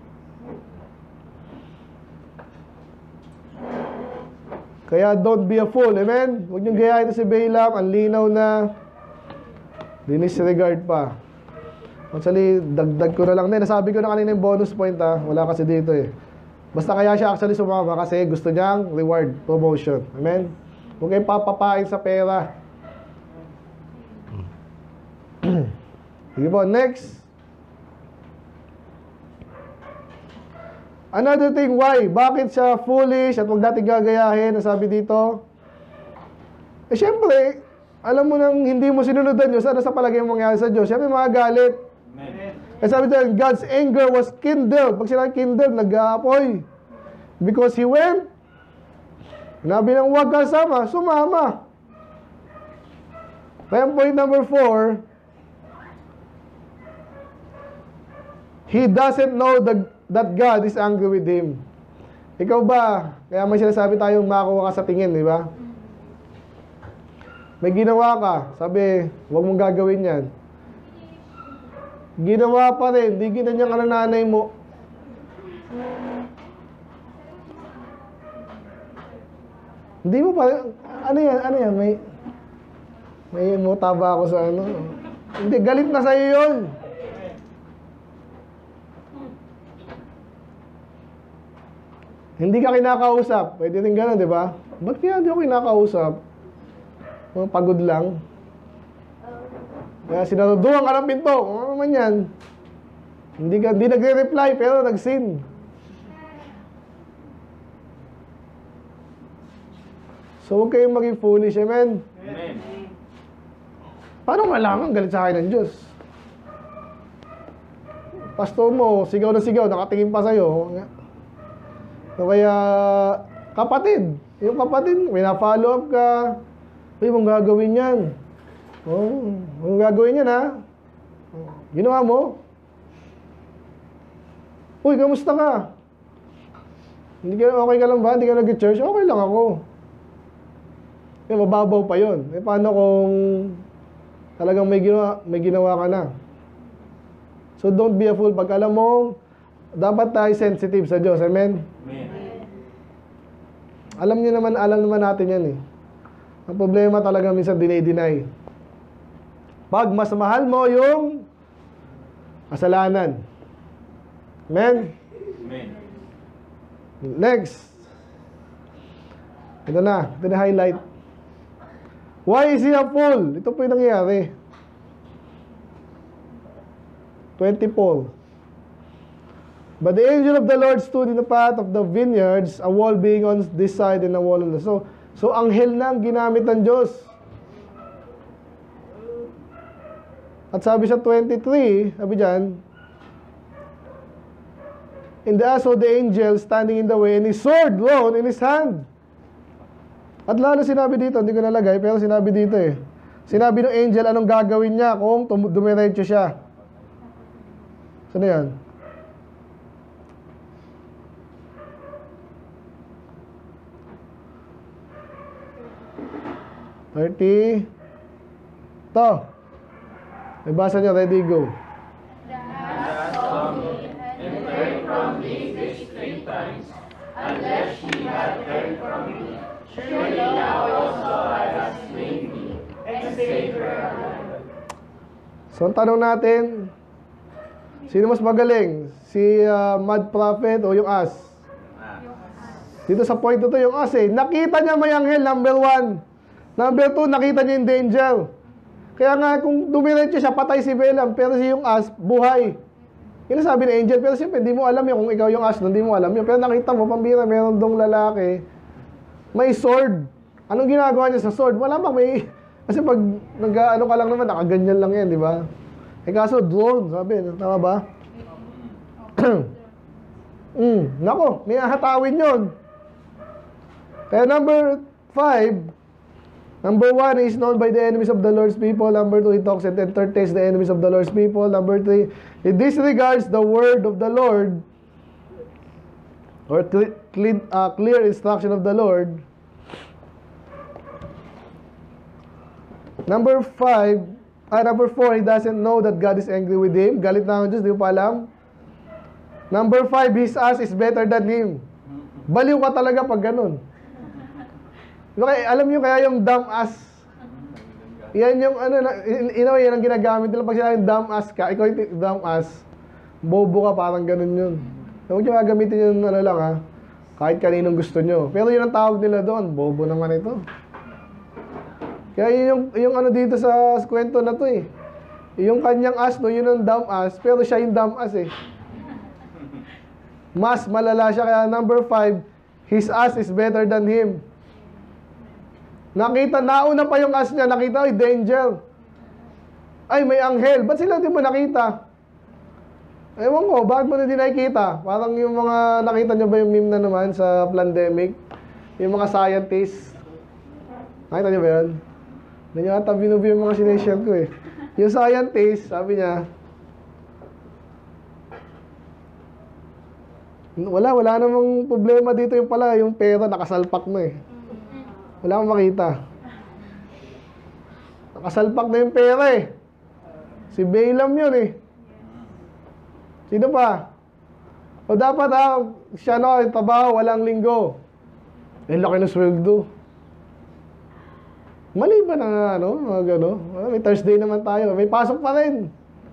Kaya don't be a fool, amen? Huwag niyong gayahin ito si Balaam, ang linaw na dinisregard pa. Actually, dagdag ko na lang din. Nasabi ko na kanina yung bonus point ha. Wala kasi dito eh. Basta kaya siya actually sumama kasi gusto niyang reward, promotion. Amen? Huwag kayong papapain sa pera. Sige po, next. Another thing, why? Bakit siya foolish at huwag natin gagayahin? Nasabi dito. Eh, syempre, alam mo nang hindi mo sinunodan Diyos, ano sa palagay mo mangyari sa Diyos? Syempre, mga galit. Amen. Eh, sabi dito, God's anger was kindled. Pag sinabi kindled, nag-aapoy. Because He went. Nabi ng huwag kasama, sumama. Kaya point number four, he doesn't know the that God is angry with him. Ikaw ba, kaya may sinasabi tayong makakuha ka sa tingin, di ba? May ginawa ka, sabi, huwag mong gagawin yan. Ginawa pa rin, di ginanyan ka ng nanay mo. Hindi mo pa, ano yan, ano yan, may, may mutaba ako sa ano. Hindi, galit na sa'yo yun. Hindi ka kinakausap. Pwede rin gano'n, di ba? Ba't kaya hindi ako kinakausap? Mga pagod lang. Kaya sinaruduhan ka ng pinto. Ano naman yan? Hindi, ka, hindi nagre-reply, pero nag-sin. So, huwag kayong maging foolish. Amen? Amen. Paano malaman galit sa akin ng Diyos? Pastor mo, sigaw na sigaw, nakatingin pa sa'yo. So, kaya, kapatid, yung kapatid, may na-follow up ka, uy, mong gagawin yan. Oh, mong gagawin yan, ha? Ginawa mo? Uy, kamusta ka? Hindi ka, okay ka lang ba? Hindi ka nag-church? Okay lang ako. Eh, mababaw pa yun. Eh, paano kung talagang may ginawa, may ginawa ka na? So, don't be a fool. Pag alam mo, dapat tayo sensitive sa Diyos. Amen? Amen. Alam niyo naman, alam naman natin yan eh. Ang problema talaga minsan dinay-deny. Pag mas mahal mo yung kasalanan. Amen? Amen. Next. Ito na. Ito na highlight. Why is he a fool? Ito po yung nangyayari. twenty-four. But the angel of the Lord stood in the path of the vineyards, a wall being on this side and a wall on the so so anghel na ang ginamit ng Diyos. At sabi sa twenty-three, sabi diyan, in the I saw the angel standing in the way and his sword drawn in his hand. At lalo sinabi dito, hindi ko nalagay, pero sinabi dito eh. Sinabi ng angel anong gagawin niya kung dumiretso siya. Saan na yan? thirty. Ito. May basa niya. Ready, go. And turned from me these three times, unless she had turned from me. Surely now also I have slain thee, and saved her alive. So, ang tanong natin, sino mas magaling? Si uh, Mad Prophet o yung As? Dito sa point na to yung as eh. Nakita niya may anghel, number one. Number two, nakita niya yung angel. Kaya nga, kung dumiretso siya, patay si Balaam. Pero si yung as, buhay. Yun ang sabi ni angel. Pero siyempre, hindi mo alam yun. Kung ikaw yung as, hindi mo alam yun. Pero nakita mo, pambira, meron dong lalaki. May sword. Anong ginagawa niya sa sword? Wala bang may... Kasi pag nag-ano ka lang naman, nakaganyan lang yan, di ba? Eh kaso, drone, sabi. Tama ba? mm, nako, may ahatawin yun. Kaya number five, number one is known by the enemies of the Lord's people. Number two, he talks and entertains the enemies of the Lord's people. Number three, he disregards the word of the Lord or clear, uh, clear instruction of the Lord. Number five, ah, number four, he doesn't know that God is angry with him. Galit na ang Diyos, di mo pa alam. Number five, his ass is better than him. Baliw ka talaga pag ganun. Okay, alam nyo kaya yung dumb ass? Yan yung ano, in a way, yan ang ginagamit nila pag sila yung dumb ass ka. Ikaw yung dumb ass. Bobo ka, parang ganun yun. Huwag nyo gagamitin yung ano lang ha. Kahit kaninong gusto nyo. Pero yun ang tawag nila doon. Bobo naman ito. Kaya yun yung, yung ano dito sa kwento na to eh. Yung kanyang ass, no, yun ang dumb ass. Pero siya yung dumb ass eh. Mas malala siya. Kaya number five, his ass is better than him. Nakita, nauna pa yung ass niya. Nakita, ay, danger. Ay, may anghel. Ba't sila di mo nakita? Ewan ko, bakit mo na di nakikita? Parang yung mga, nakita nyo ba yung meme na naman sa pandemic? Yung mga scientists. Nakita nyo ba yun? Hindi nyo ata binubi yung mga sineshare ko eh. Yung scientist, sabi niya, wala, wala namang problema dito yung pala, yung pera nakasalpak na eh. Wala akong makita. Nakasalpak na yung pera eh. Si Balaam yun eh. Sino pa? O dapat ha, siya no, tabaho, walang linggo. Eh, laki ng sweldo. Mali ba na ano, mga gano? May Thursday naman tayo. May pasok pa rin.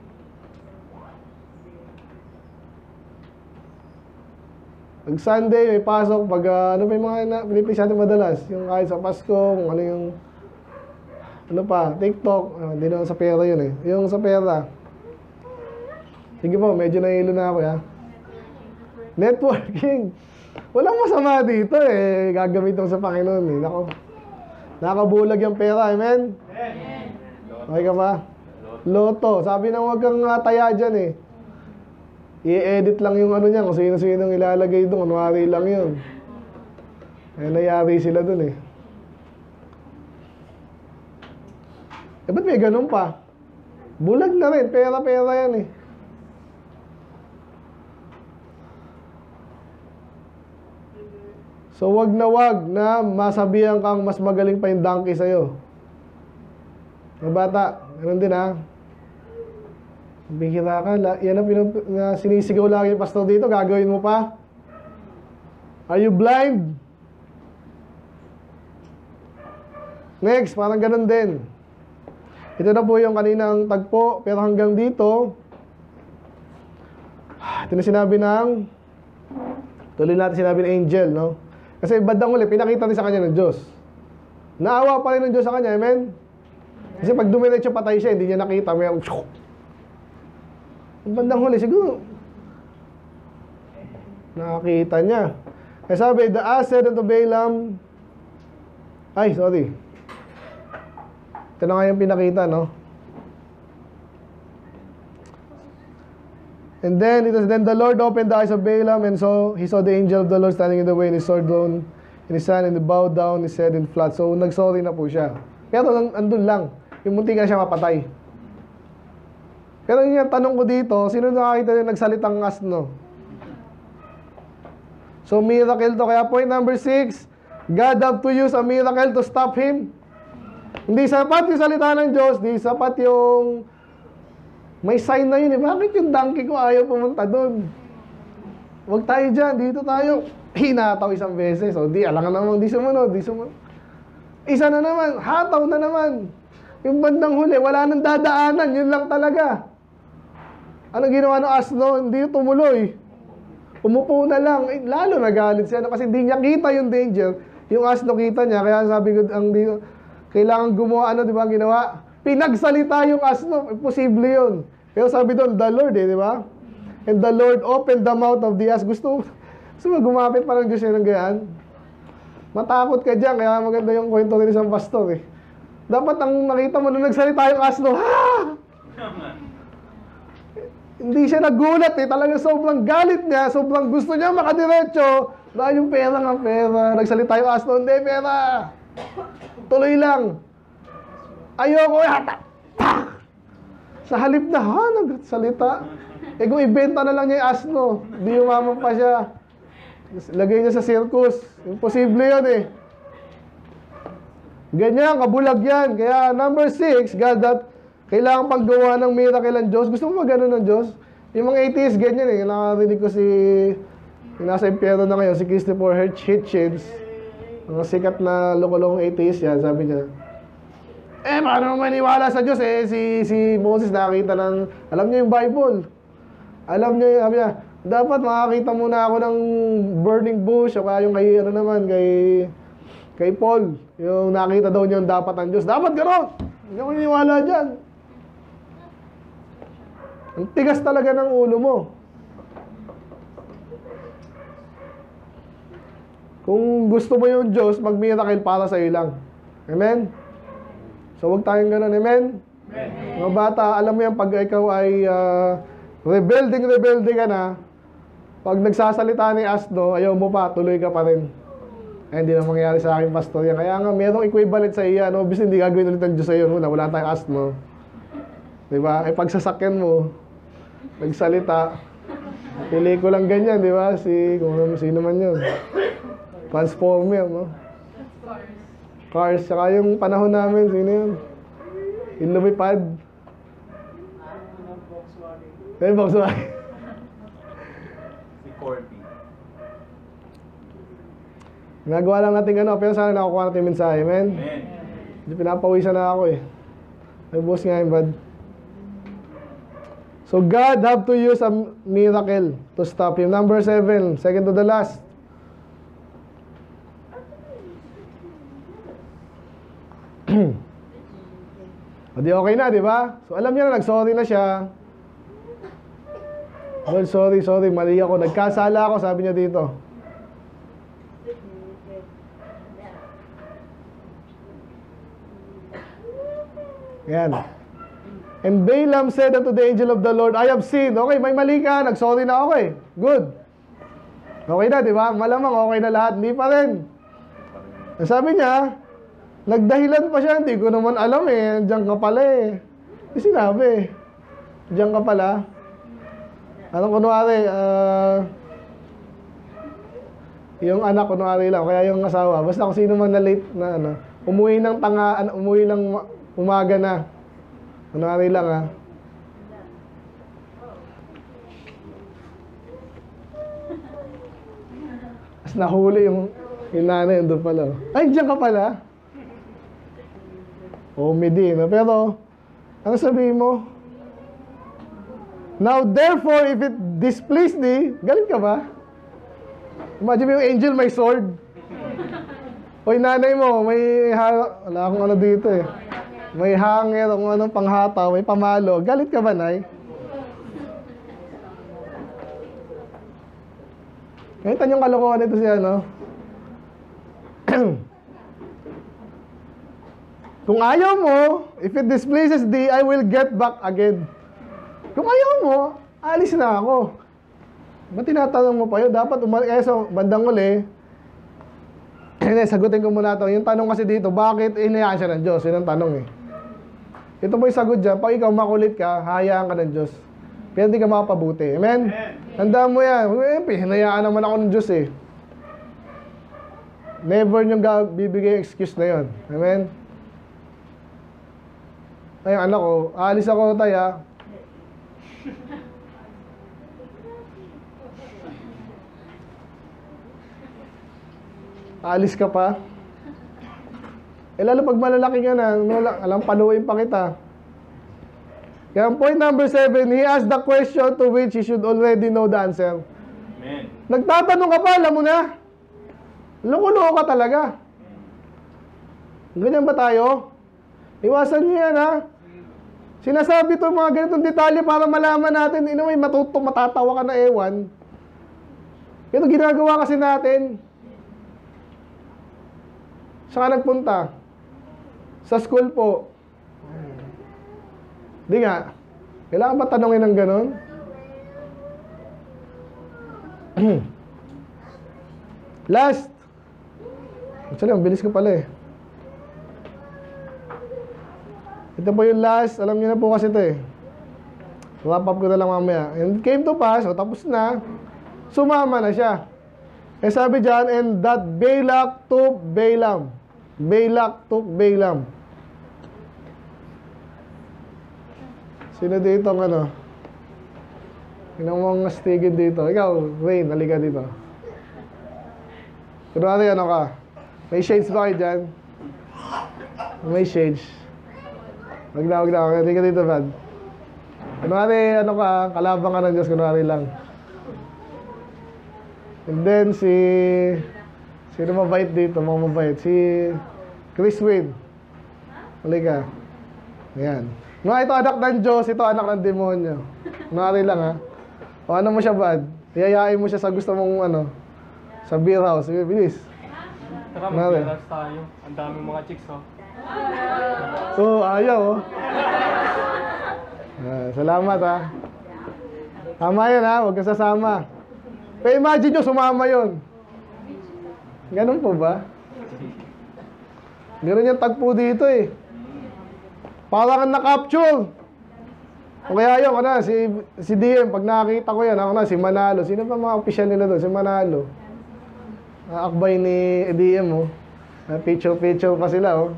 Pag Sunday, may pasok. Pag uh, ano pa yung mga Pilipinas natin madalas? Yung kahit sa Pasko, kung ano yung... Ano pa? TikTok. Hindi uh, naman sa pera yun eh. Yung sa pera. Sige po, medyo nahilo na ako ya. Networking. Walang masama dito eh. Gagamit mo sa Panginoon eh. Nako. Nakabulag yung pera, amen? Okay ka ba? Loto. Sabi na huwag kang taya dyan eh. I-edit lang yung ano niya, kung sino-sino ilalagay doon. Kunwari lang yun. Eh, nayari sila doon eh. Eh, ba't may ganun pa? Bulag na rin. Pera-pera yan eh. So, wag na wag na masabihan kang mas magaling pa yung donkey sa'yo. Mga bata, meron din ha. Bihira ka. Yan ang pinap- na sinisigaw lagi yung pastor dito. Gagawin mo pa? Are you blind? Next, parang ganun din. Ito na po yung kaninang tagpo. Pero hanggang dito, ito na sinabi ng, tuloy natin sinabi ng angel, no? Kasi bandang uli, pinakita rin sa kanya ng Diyos. Naawa pa rin ng Diyos sa kanya, amen? Kasi pag dumiretso patay siya, hindi niya nakita. May bandang huli, siguro, nakakita niya. Kaya sabi, the ass said unto Balaam, ay, sorry. Ito na nga yung pinakita, no? And then, it was then the Lord opened the eyes of Balaam, and so he saw the angel of the Lord standing in the way, and his sword drawn in his hand, and he bowed down his head in flat. So, nagsorry na po siya. Pero andun lang. Yung munti ka na siya mapatay. Pero yung tanong ko dito, sino nakakita yung nagsalitang asno? So, miracle to. Kaya point number six, God have to use a miracle to stop him. Hindi sapat yung salita ng Diyos, hindi sapat yung... May sign na yun eh. Bakit yung donkey ko ayaw pumunta doon? Huwag tayo dyan. Dito tayo. Hinataw isang beses. O di, alangan naman. Di sumunod. Di sumunod. Isa na naman. Hataw na naman. Yung bandang huli, wala nang dadaanan. Yun lang talaga. Ano ginawa ng asno? Hindi tumuloy. Umupo na lang. Eh, lalo nagalit siya kasi hindi niya kita yung danger. Yung asno kita niya. Kaya sabi ko, ang di, kailangan gumawa, ano, di ba, ang ginawa? Pinagsalita yung asno. Imposible yun. Pero sabi doon, the Lord, eh, di ba? And the Lord opened the mouth of the ass. Gusto, gusto mo gumapit parang Diyos yun ng gayaan? Matakot ka dyan. Kaya maganda yung kwento ng isang pastor, eh. Dapat ang nakita mo nung nagsalita yung asno, ha! Hindi siya nagulat, eh. Talaga sobrang galit niya. Sobrang gusto niya makadiretso. Dahil yung pera nga, pera. Nagsalita yung asno, hindi, pera. Tuloy lang. Ayoko, hata. Sa halip na, ha, nagsalita. Eh kung ibenta na lang niya yung asno, di umaman pa siya. Lagay niya sa circus. Imposible yun eh. Ganyan, kabulag yan. Kaya number six, God that kailangan paggawa ng miracle ang Diyos. Gusto mo ba ganun ng Diyos? Yung mga atheists, ganyan eh. Nakarinig ko si, yung nasa impyerno na ngayon, si Christopher Hitchens. Mga sikat na loko-lokong atheist yan, sabi niya. Eh, paano maniwala sa Diyos eh? Si, si Moses nakakita ng, alam niya yung Bible. Alam niya, sabi niya, dapat makakita muna ako ng burning bush o kaya yung kay, ano naman, kay, kay Paul. Yung nakita daw niya yung dapat ang Diyos. Dapat gano'n! Hindi ako niniwala dyan. Ang tigas talaga ng ulo mo. Kung gusto mo yung Diyos, mag-miracle para sa iyo lang. Amen? So, huwag tayong gano'n. Amen? Amen? Mga bata, alam mo yan, pag ikaw ay uh, rebelding, rebelde ka na, pag nagsasalita ni asno, ayaw mo pa, tuloy ka pa rin. Ay, hindi na mangyayari sa akin, pastor yan. Kaya nga, mayroong equivalent sa iya. No? Bis hindi gagawin ulit ng Diyos sa iyo. Wala, wala tayong asno. Diba? Ay, pagsasakyan mo, nagsalita, pelikulang ganyan, di ba? Si, kung ano, sino man yun. Transformer, no? Cars. Saka yung panahon namin, sino yun? Yung lumipad. Yung Volkswagen. Si Corby. Nagawa lang natin ano, pero sana nakukuha natin yung mensahe, amen? Amen. Hindi pinapawisan na ako eh. Ay, boss nga yung bad. So God have to use a miracle to stop him. Number seven, second to the last. O di okay na, di ba? So alam niya na, nag-sorry na siya. Well, sorry, sorry, mali ako. Nagkasala ako, sabi niya dito. Yan. And Balaam said unto the angel of the Lord, I have sinned. Okay, may mali ka. Nag-sorry na ako eh. Good. Okay na, di ba? Malamang okay na lahat. Hindi pa rin. Sabi niya, nagdahilan pa siya. Hindi ko naman alam eh. Diyan ka pala eh. Di sinabi. Diyan ka pala. Anong kunwari? Uh, yung anak kunwari lang. Kaya yung asawa. Basta kung sino man na late na ano. Umuwi ng tanga, umuwi ng umaga na. Kunwari lang ha. As nahuli yung, yung nanay doon pala. Ay, diyan ka pala. Comedy, no? Pero, ano sabihin mo? Now, therefore, if it displease thee, galit ka ba? Imagine mo yung angel may sword. O yung nanay mo, may, wala akong ano dito eh. May hanger, kung anong panghata, may pamalo. Galit ka ba, Nay? Ngayon yung kalokohan nito siya, no? Kung ayaw mo, if it displeases thee, I will get back again. Kung ayaw mo, alis na ako. Ba't tinatanong mo pa yun? Dapat umalis. Kaya so, bandang uli, sagutin ko muna ito. Yung tanong kasi dito, bakit inayaan siya ng Diyos? Yun ang tanong eh. Ito po yung sagot dyan. Pag ikaw makulit ka, hayaan ka ng Diyos. Pero hindi ka makapabuti. Amen? Tandaan mo yan. Eh, hinayaan naman ako ng Diyos eh. Never niyong bibigay excuse na yun. Amen? Ay, anak ko, aalis ako tayo. Aalis ka pa. Eh, lalo pag malalaki ka na, alam, paluin pa kita. Kaya point number seven, he asked the question to which he should already know the answer. Amen. Nagtatanong ka pa, alam mo na. Loko-loko ka talaga. Ganyan ba tayo? Iwasan niyo yan, ha? Sinasabi to mga ganitong detalye para malaman natin. Ino, may matuto, matatawa ka na ewan. Pero ginagawa kasi natin. Saan ka nagpunta? Sa school po. Di nga. Kailangan ba tanongin ng ganon? Last. Actually, ang bilis ko pala eh. Ito po yung last. Alam niyo na po kasi ito eh. Wrap up ko na lang mamaya. And it came to pass, o tapos na, sumama na siya. Eh sabi dyan, and that Balak took Balaam. Balak took Balaam. Sino dito ang ano? Sino mong astigid dito? Ikaw, Wayne, halika dito. Kunwari ano ka? May shades ba kayo dyan? May shades. Wag na, wag na. Halika dito, Brad. Kunwari, ano ka, kalabang ka ng Diyos, kunwari lang. And then, si... Sino mabait dito? Mga mabait. Si... Chris Wade. Halika. Ayan. Kunwari, ito anak ng Diyos, ito anak ng demonyo. Kunwari lang, ha? O ano mo siya, Brad? Iyayain mo siya sa gusto mong, ano, sa beer house. Sige, bilis. Tara, Kunwari. mag-relax tayo. Ang daming mga chicks, oh. Oo, oh, ayaw, oh. Ah, salamat, ha. Tama yan, ha. Huwag kang sasama. Pero imagine nyo, sumama yun. Ganun po ba? Ganun yung tagpo dito, eh. Parang kang na-capture. O kaya yun, ano, si, si D M, pag nakakita ko yan, ako na, si Manalo. Sino pa mga opisyal nila doon? Si Manalo. Akbay ni D M, oh. Picture-picture pa sila, oh.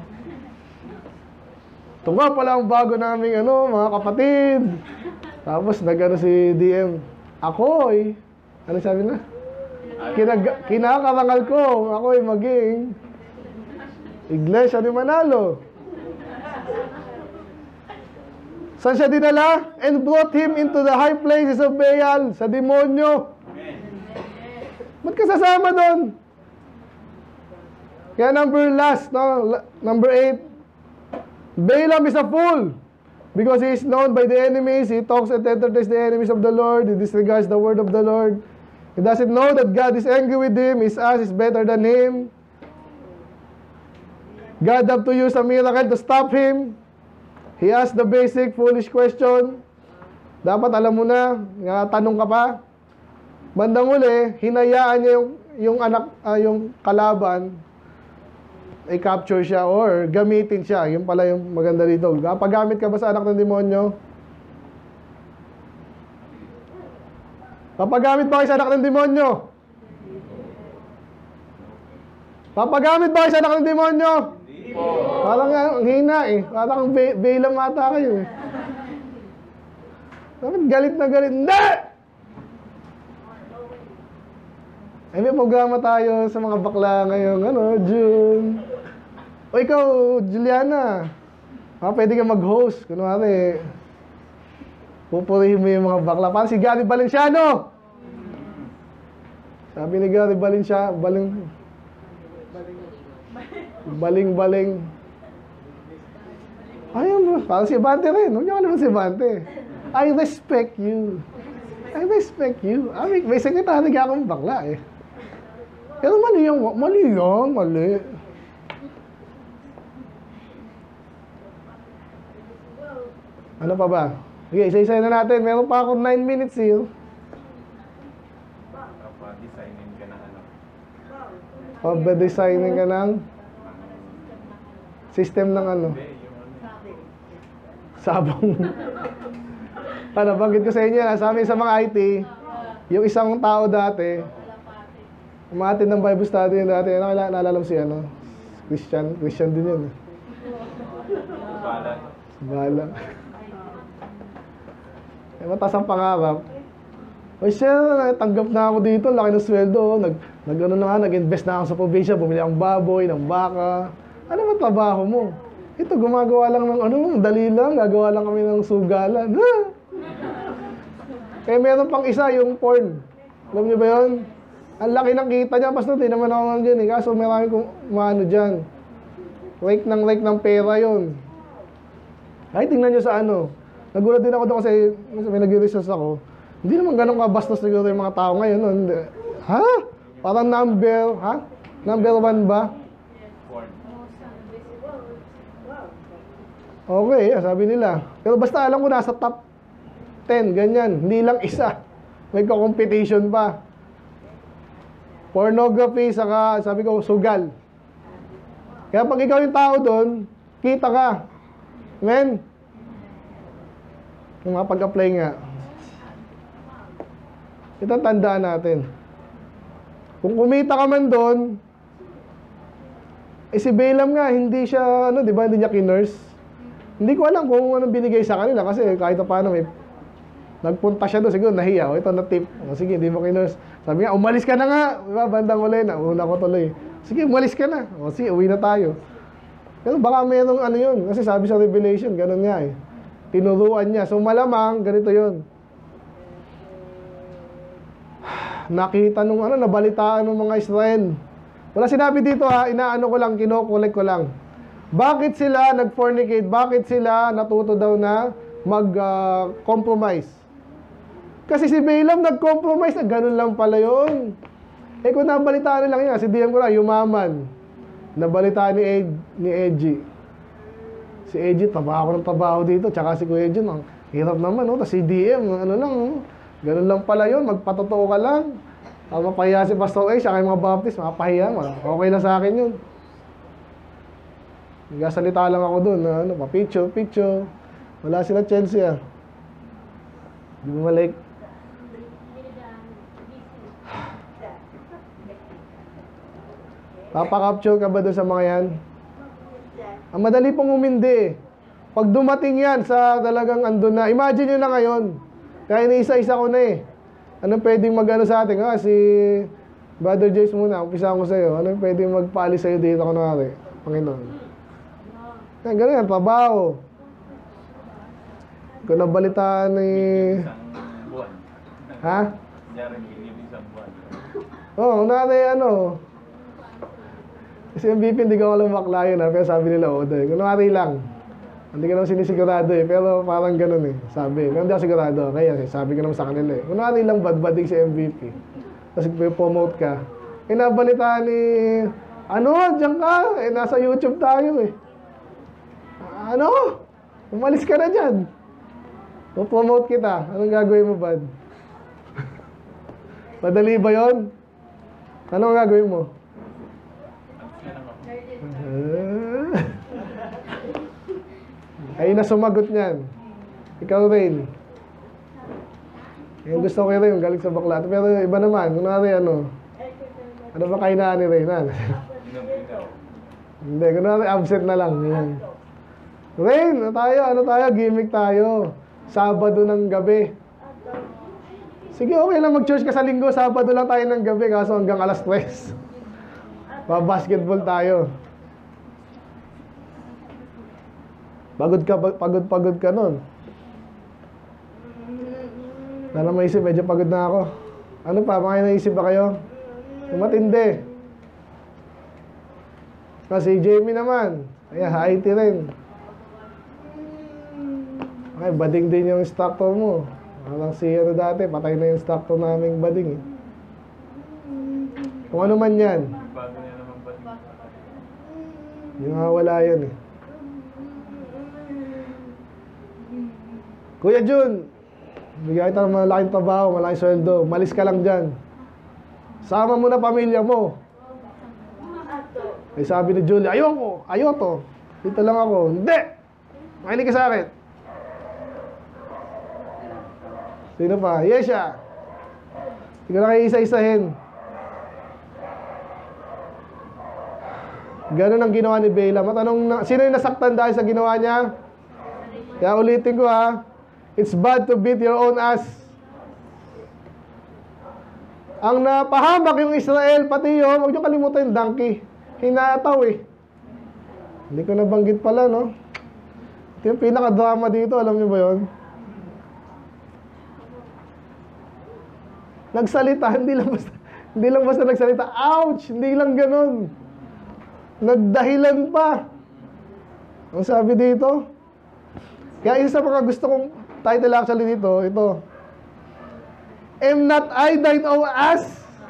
Ito nga pala ang bago naming, ano, mga kapatid. Tapos, nag-ano si D M. Ako, eh. Ano sabi na? Kinag kinakarangal ko. Ako ay maging Iglesia ni Manalo. Saan siya dinala? And brought him into the high places of Baal. Sa demonyo. Ba't ka sasama doon? Kaya number last, no? Number eight. Balaam is a fool. Because he is known by the enemies. He talks and entertains the enemies of the Lord. He disregards the word of the Lord. He doesn't know that God is angry with him. His ass is better than him. God have to use a miracle to stop him. He asked the basic foolish question. Dapat alam mo na, nga tanong ka pa. Bandang uli, hinayaan niya yung, yung anak, uh, yung kalaban, i-capture siya or gamitin siya. Yun pala yung maganda dito. Pagamit ka ba sa anak ng demonyo? Papagamit ba kayo sa anak ng demonyo? Papagamit ba kayo sa anak ng demonyo? Parang ang hina eh. Parang Balaam ata kayo eh. Bakit galit na galit? Hindi! Ay, may programa tayo sa mga bakla ngayong ano, June. O ikaw, Juliana. Ah, pwede ka mag-host. Kunwari, pupurihin mo yung mga bakla. Parang si Gary Valenciano. Sabi ni Gary Valenciano, baling, baling-baling. Ayun bro, parang si Bante rin. Huwag niyo alam si Bante. I respect you. I respect you. Ah, may, may sekretary ka akong bakla eh. Pero mali yung, mali yung, mali. Ano pa ba? Okay, isa-isa na natin. Meron pa akong nine minutes here. Pa-designin ka ng ano. Pa-designin ka ng system ng ano. Hindi, yung ano. Sabong. Ano, banggit ko sa inyo, sa amin sa mga I T, yung isang tao dati, umatin ng Bible study yun dati, ano, naalala mo si ano? Christian, Christian din yun. Bala. Bala. Eh, mataas ang pangarap. O siya, tanggap na ako dito, laki ng sweldo. Nag, nag ano na nga, nag-invest na ako sa probinsya, bumili ang baboy, ng baka. Ano ba trabaho mo? Ito, gumagawa lang ng ano, dali lang, gagawa lang kami ng sugalan. Ha? Eh, meron pang isa, yung porn. Alam niyo ba yun? Ang laki ng kita niya. Basta di naman ako dyan eh. Kaso marami kong maano dyan. Rake ng rake ng pera yun. Ay, tingnan nyo sa ano. Nagulat din ako doon kasi may nag-research ako. Hindi naman ganun kabastos siguro yung mga tao ngayon. No? Hindi. Ha? Parang number, ha? Number one ba? Porn. Okay, sabi nila. Pero basta alam ko nasa top ten, ganyan. Hindi lang isa. May competition pa. Pornography, saka sabi ko, sugal. Kaya pag ikaw yung tao doon, kita ka. Amen? Yung mga pag-apply nga. Ito tandaan natin. Kung kumita ka man doon, eh si Balaam nga, hindi siya, ano, di ba, hindi niya kinurse. Hindi ko alam kung anong binigay sa kanila kasi kahit pa paano may nagpunta siya doon, siguro nahiya. O ito na tip. O sige, hindi mo kinurse. Sabi nga, umalis ka na nga. Diba, bandang uli na. Una ko tuloy. Sige, umalis ka na. O sige, uwi na tayo. Pero baka mayroong ano yun. Kasi sabi sa Revelation, ganun nga eh. Tinuruan niya. So malamang, ganito yun. Nakita nung ano, nabalitaan ng mga Israel. Wala sinabi dito ha, inaano ko lang, kinokolek ko lang. Bakit sila nag-fornicate? Bakit sila natuto daw na mag-compromise? Uh, Kasi si Balaam nag-compromise na ganun lang pala yun. Eh kung nabalitaan lang yan, si D M ko lang, yumaman. Nabalitaan ni, Ed, ni Edgy. Si Edgy, tabaho ng tabaho dito, tsaka si Kuya Jun, ang hirap naman, no? Tapos si D M, ano lang, no? Ganun lang pala yun, magpatotoo ka lang. Ang mapahiya si Pastor A, siya kayo mga Baptist, mapahiya, okay na sa akin yun. Nagsasalita lang ako dun, ano, pa-picture, picture. Wala sila Chelsea, ah. Di mo malik. Papakapture ka ba doon sa mga yan? Ang madali pong umindi. Pag dumating yan sa talagang andun na, imagine nyo na ngayon, kaya iniisa-isa ko na eh. Anong pwedeng mag-ano sa atin? Ah, si Brother Jace muna, umpisa ko sa'yo. Anong pwedeng magpaalis sa'yo dito ko na rin? Panginoon. Yan, ganun yan, trabaho. Kung nabalitaan ni... Isang buwan. Ha? Kunyari, minimum isang buwan. Oo, oh, kunwari ano. Kasi M V P, hindi ko alam bakla yun ha. Pero sabi nila, oo doon. Kunwari lang. Hindi ko naman sinisigurado eh. Pero parang ganun eh. Sabi. Pero hindi ako sigurado. Kaya eh, sabi ko naman sa kanila eh. Kunwari lang bad-bading si M V P. Tapos promote ka. Eh, nabalitaan ni... Ano? Diyan ka? Eh, nasa YouTube tayo eh. Ano? Umalis ka na dyan. O-promote kita. Anong gagawin mo, bad? Madali ba yun? Anong gagawin mo? Ayun na sumagot niyan. Ikaw rin. Yung gusto ko rin yung galing sa bakla. Pero iba naman. Kunwari ano. Ano ba kainaan ni Reynan? Hindi. Kunwari absent na lang. Yan. Rain, ano tayo? Ano tayo? Gimmick tayo. Sabado ng gabi. Sige, okay lang mag-church ka sa linggo. Sabado lang tayo ng gabi. Kaso hanggang alas tres. Pa-basketball tayo. Pagod ka, pagod-pagod ka nun. Lalo maisip, medyo pagod na ako. Ano pa, mga naisip ba kayo? Matindi. Kasi Jamie naman. Kaya, I T rin. Okay, bading din yung instructor mo. Parang si ano dati, patay na yung instructor naming bading eh. Kung ano man yan. Bago niya naman ba? Yung wala yan eh. Kuya Jun, bigyan kita ng malaking trabaho, malaking sweldo. Malis ka lang dyan. Sama mo na pamilya mo. Ay sabi ni Julie, ayoko, ayoko. Dito lang ako. Hindi! Makinig ka sa akin. Sino pa? Yesha. Hindi ko na kayo isa-isahin. Ganun ang ginawa ni Balaam. At anong, sino yung nasaktan dahil sa ginawa niya? Kaya ulitin ko ha. It's bad to beat your own ass. Ang napahamak yung Israel, pati yun, huwag nyo kalimutan yung donkey. Hinataw eh. Hindi ko nabanggit pala, no? Ito yung pinaka-drama dito, alam nyo ba yun? Nagsalita, hindi lang basta, hindi lang basta nagsalita. Ouch! Hindi lang ganun. Nagdahilan pa. Ang sabi dito, kaya isa sa mga gusto kong title actually dito, ito, Am not I thine own ass?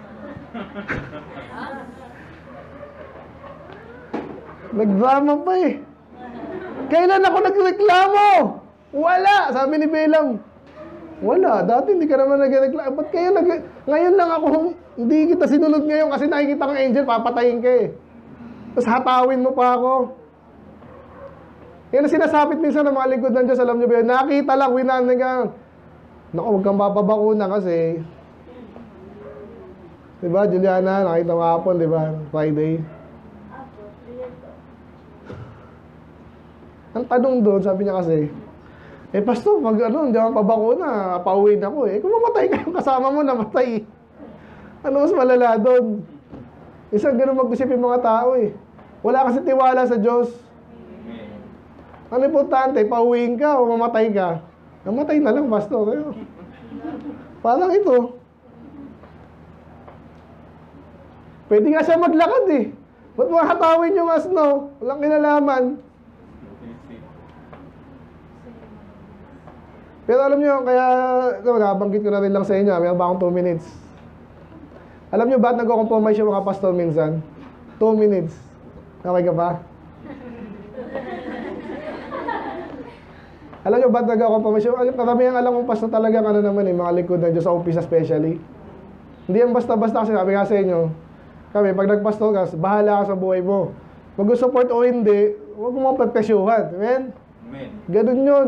Nagdrama pa eh. Kailan ako nagreklamo? Wala, sabi ni Balaam. Wala, dati hindi ka naman nagreklamo. Ba't kaya nag... Ngayon lang ako, hindi kita sinunod ngayon kasi nakikita kang angel, papatayin ka eh. Tapos hatawin mo pa ako. Yan ang sinasapit minsan ng mga lingkod ng Diyos, alam nyo ba yun? Nakita lang, winanin ka. Naku, huwag kang papabakuna kasi. Diba, Juliana, nakita mo hapon, diba? Friday. Ang tanong doon, sabi niya kasi, eh, pastor, pag ano, hindi ako pabakuna, pauwi na ako eh. Kung mamatay ka, yung kasama mo, namatay. Ano mas malala doon? Isang ganun mag-isip yung mga tao eh. Wala kasi tiwala sa Diyos. Ano importante, pauwiin ka o mamatay ka? Namatay na lang, pastor. Eh. Parang ito. Pwede nga siya maglakad eh. Ba't mo hatawin yung asno? Walang kinalaman. Pero alam nyo, kaya, no, nabanggit ko na rin lang sa inyo, may ba akong two minutes? Alam nyo ba't nag-compromise yung mga pastor minsan? two minutes. Okay ka ba? Alam nyo ba't nag-compromise yung, karamihan alam mong pastor talaga, ano naman eh, mga likod ng Diyos sa office especially. Hindi yan basta-basta kasi sabi nga sa inyo, kami, pag nagpastor ka, bahala ka sa buhay mo. Mag-support o hindi, huwag mo mapapesyuhan. Amen? Amen. Ganun yun.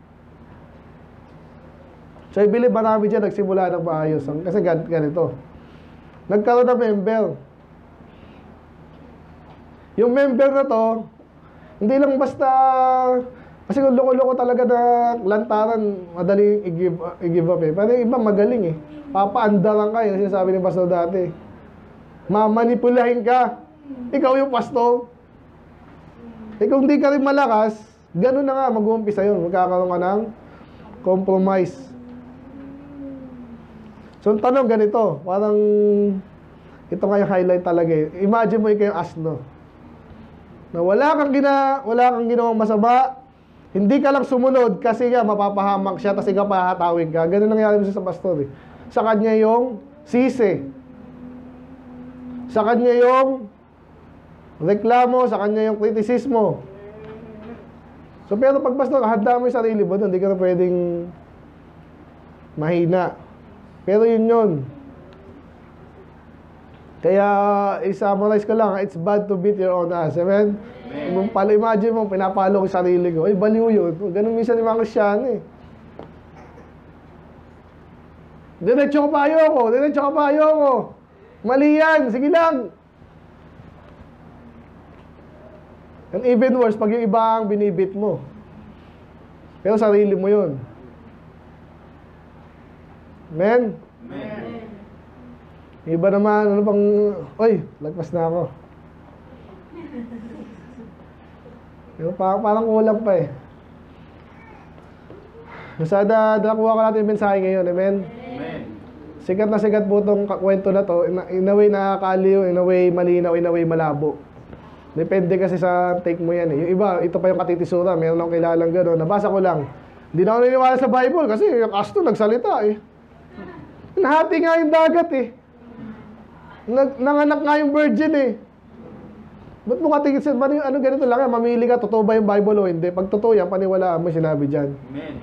So, I believe marami dyan nagsimula ng maayos. Kasi ganito. Nagkaroon ng member. Yung member na to, hindi lang basta... Kasi kung loko-loko talaga na lantaran, madaling i-give, i-give up eh. Pero yung iba magaling eh. Papaandaran ka, yung sinasabi ni pastor dati. Mamanipulahin ka. Ikaw yung pastor. Eh kung di ka rin malakas, ganun na nga, mag-uumpisa yun. Magkakaroon ka ng compromise. So, ang tanong ganito, parang ito nga yung highlight talaga eh. Imagine mo ikaw yung asno. Na wala kang gina, wala kang ginawang masama, hindi ka lang sumunod kasi nga mapapahamak siya tapos ikaw pahatawin ka. Ganun nangyari mo sa pastor eh. Sa kanya yung sisi. Sa kanya yung reklamo, sa kanya yung kritisismo. So, pero pag pastor, handa mo yung sarili mo, hindi ka na pwedeng mahina. Pero yun yun. Kaya, i-summarize ko lang, it's bad to beat your own ass. Amen? Amen. Pala, imagine mo, pinapalo ko yung sarili ko. Ay, baliw yun. Ganun minsan yung mga Kristyano eh. Diretso ka payo ko. Diretso ka payo ko. Mali yan. Sige lang. And even worse, pag yung iba ang binibit mo. Pero sarili mo yun. Amen? Amen. Iba naman, ano pang, oy, lagpas na ako. Pero parang, parang kulang pa eh. Sana nakuha ka natin yung mensahe ngayon, amen? Amen. Sikat na sikat po itong kwento na to. In, in a way nakakaliw, in a way malinaw, in a way malabo. Depende kasi sa take mo yan eh. Yung iba, ito pa yung katitisura, meron akong kilalang gano'n. Nabasa ko lang. Hindi na ako niniwala sa Bible kasi yung asto nagsalita eh. Nahati nga yung dagat eh. Nag, nanganak nga yung virgin eh. Ba't mo katigit sa, ano ganito lang yan, mamili ka, totoo ba yung Bible o hindi? Pag totoo yan, paniwalaan mo sinabi dyan. Amen.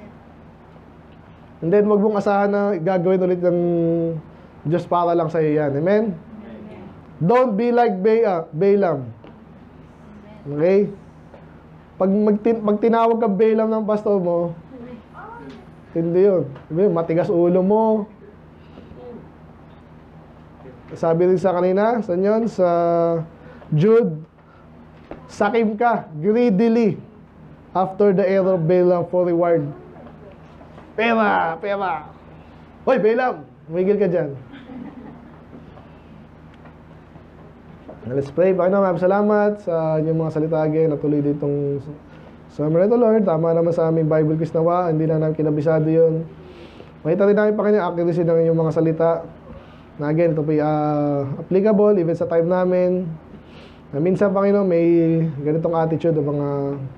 And then, wag mong asahan na gagawin ulit ng Diyos para lang sa iyo yan. Amen? Don't be like Ba- Balaam. Okay? Pag, magtin pag tinawag ka Balaam ng pastor mo, hindi yun. Matigas ulo mo. Sabi rin sa kanina, saan yun? Sa Jude, sakim ka, greedily, after the error of Balaam for reward. Pera! Pera! Hoy, Balaam! Umigil ka dyan. Let's pray. Panginoon, maraming salamat sa inyong mga salita again na tuloy ditong Summer ito, Lord. Tama naman sa aming Bible quiz nawa. Hindi na namin kinabisado yun. Makita rin namin, Panginoon, accuracy ng inyong mga salita. Na again, ito po uh, applicable even sa time namin. Na minsan, Panginoon, may ganitong attitude ng mga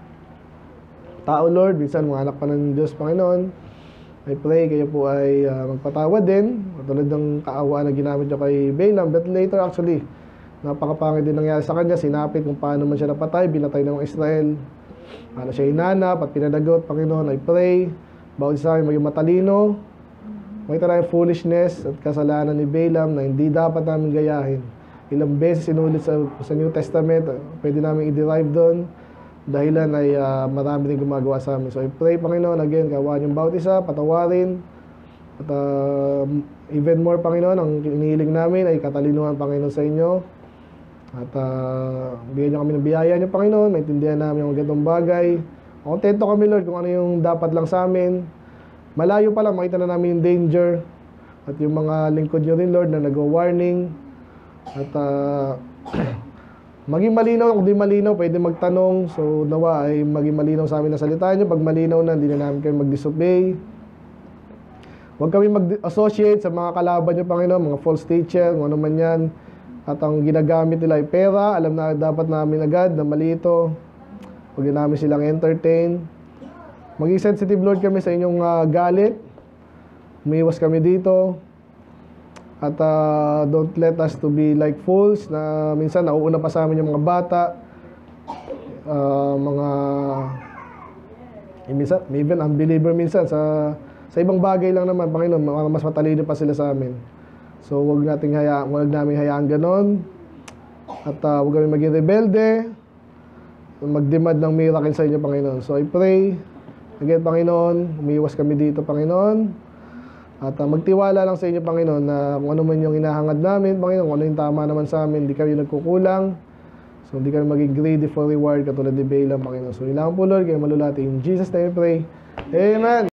tao, Lord. Minsan, mga anak pa ng Diyos, Panginoon. I pray kayo po ay uh, magpatawad din. Tulad ng kaawaan na ginamit nyo kay Balaam. But later, actually, napakapangit din nangyari sa kanya. Sinapit kung paano man siya napatay, binatay ng mga Israel. Ano siya hinanap at pinanagot, Panginoon. I pray, bawat isa ay maging matalino. Makita na yung foolishness at kasalanan ni Balaam na hindi dapat namin gayahin. Ilang beses sinulit sa, sa New Testament, pwede namin i-derive doon. Dahilan ay uh, marami rin gumagawa sa amin. So I pray, Panginoon, again, kawaan yung bawat isa, patawarin. At uh, even more, Panginoon, ang inihiling namin ay katalinuhan, Panginoon, sa inyo. At uh, bigyan nyo kami ng biyaya nyo, Panginoon. Maintindihan namin yung ganitong bagay. Kontento kami, Lord, kung ano yung dapat lang sa amin. Malayo pa lang, makita na namin yung danger. At yung mga lingkod nyo rin, Lord, na nag-warning. At uh, maging malinaw, kung di malinaw, pwede magtanong. So, nawa ay maging malinaw sa amin na salita nyo. Pag malinaw na, hindi na namin kayo mag-disobey. Huwag kami mag-associate sa mga kalaban nyo, Panginoon, mga false teacher, kung ano man yan. At ang ginagamit nila ay pera. Alam na dapat namin agad na mali ito. Huwag na namin silang entertain. Maging sensitive, Lord, kami sa inyong uh, galit. Umiwas kami dito. At uh, don't let us to be like fools na minsan nauuna pa sa amin yung mga bata. Uh, mga eh, minsan, even unbeliever minsan sa sa ibang bagay lang naman, Panginoon, mas matalino pa sila sa amin. So, wag nating hayaan, wag namin hayaan ganon. At uh, wag kami maging rebelde. Mag-demand ng miracle sa inyo, Panginoon. So, I pray, again, Panginoon, umiwas kami dito, Panginoon. At uh, magtiwala lang sa inyo, Panginoon, na kung ano man yung hinahangad namin, Panginoon, kung ano yung tama naman sa amin, hindi kami nagkukulang. So, hindi kami maging greedy for reward katulad ni Balaam, Panginoon. So, ilangan po, Lord, kayo malulati. In Jesus' name, I pray. Amen.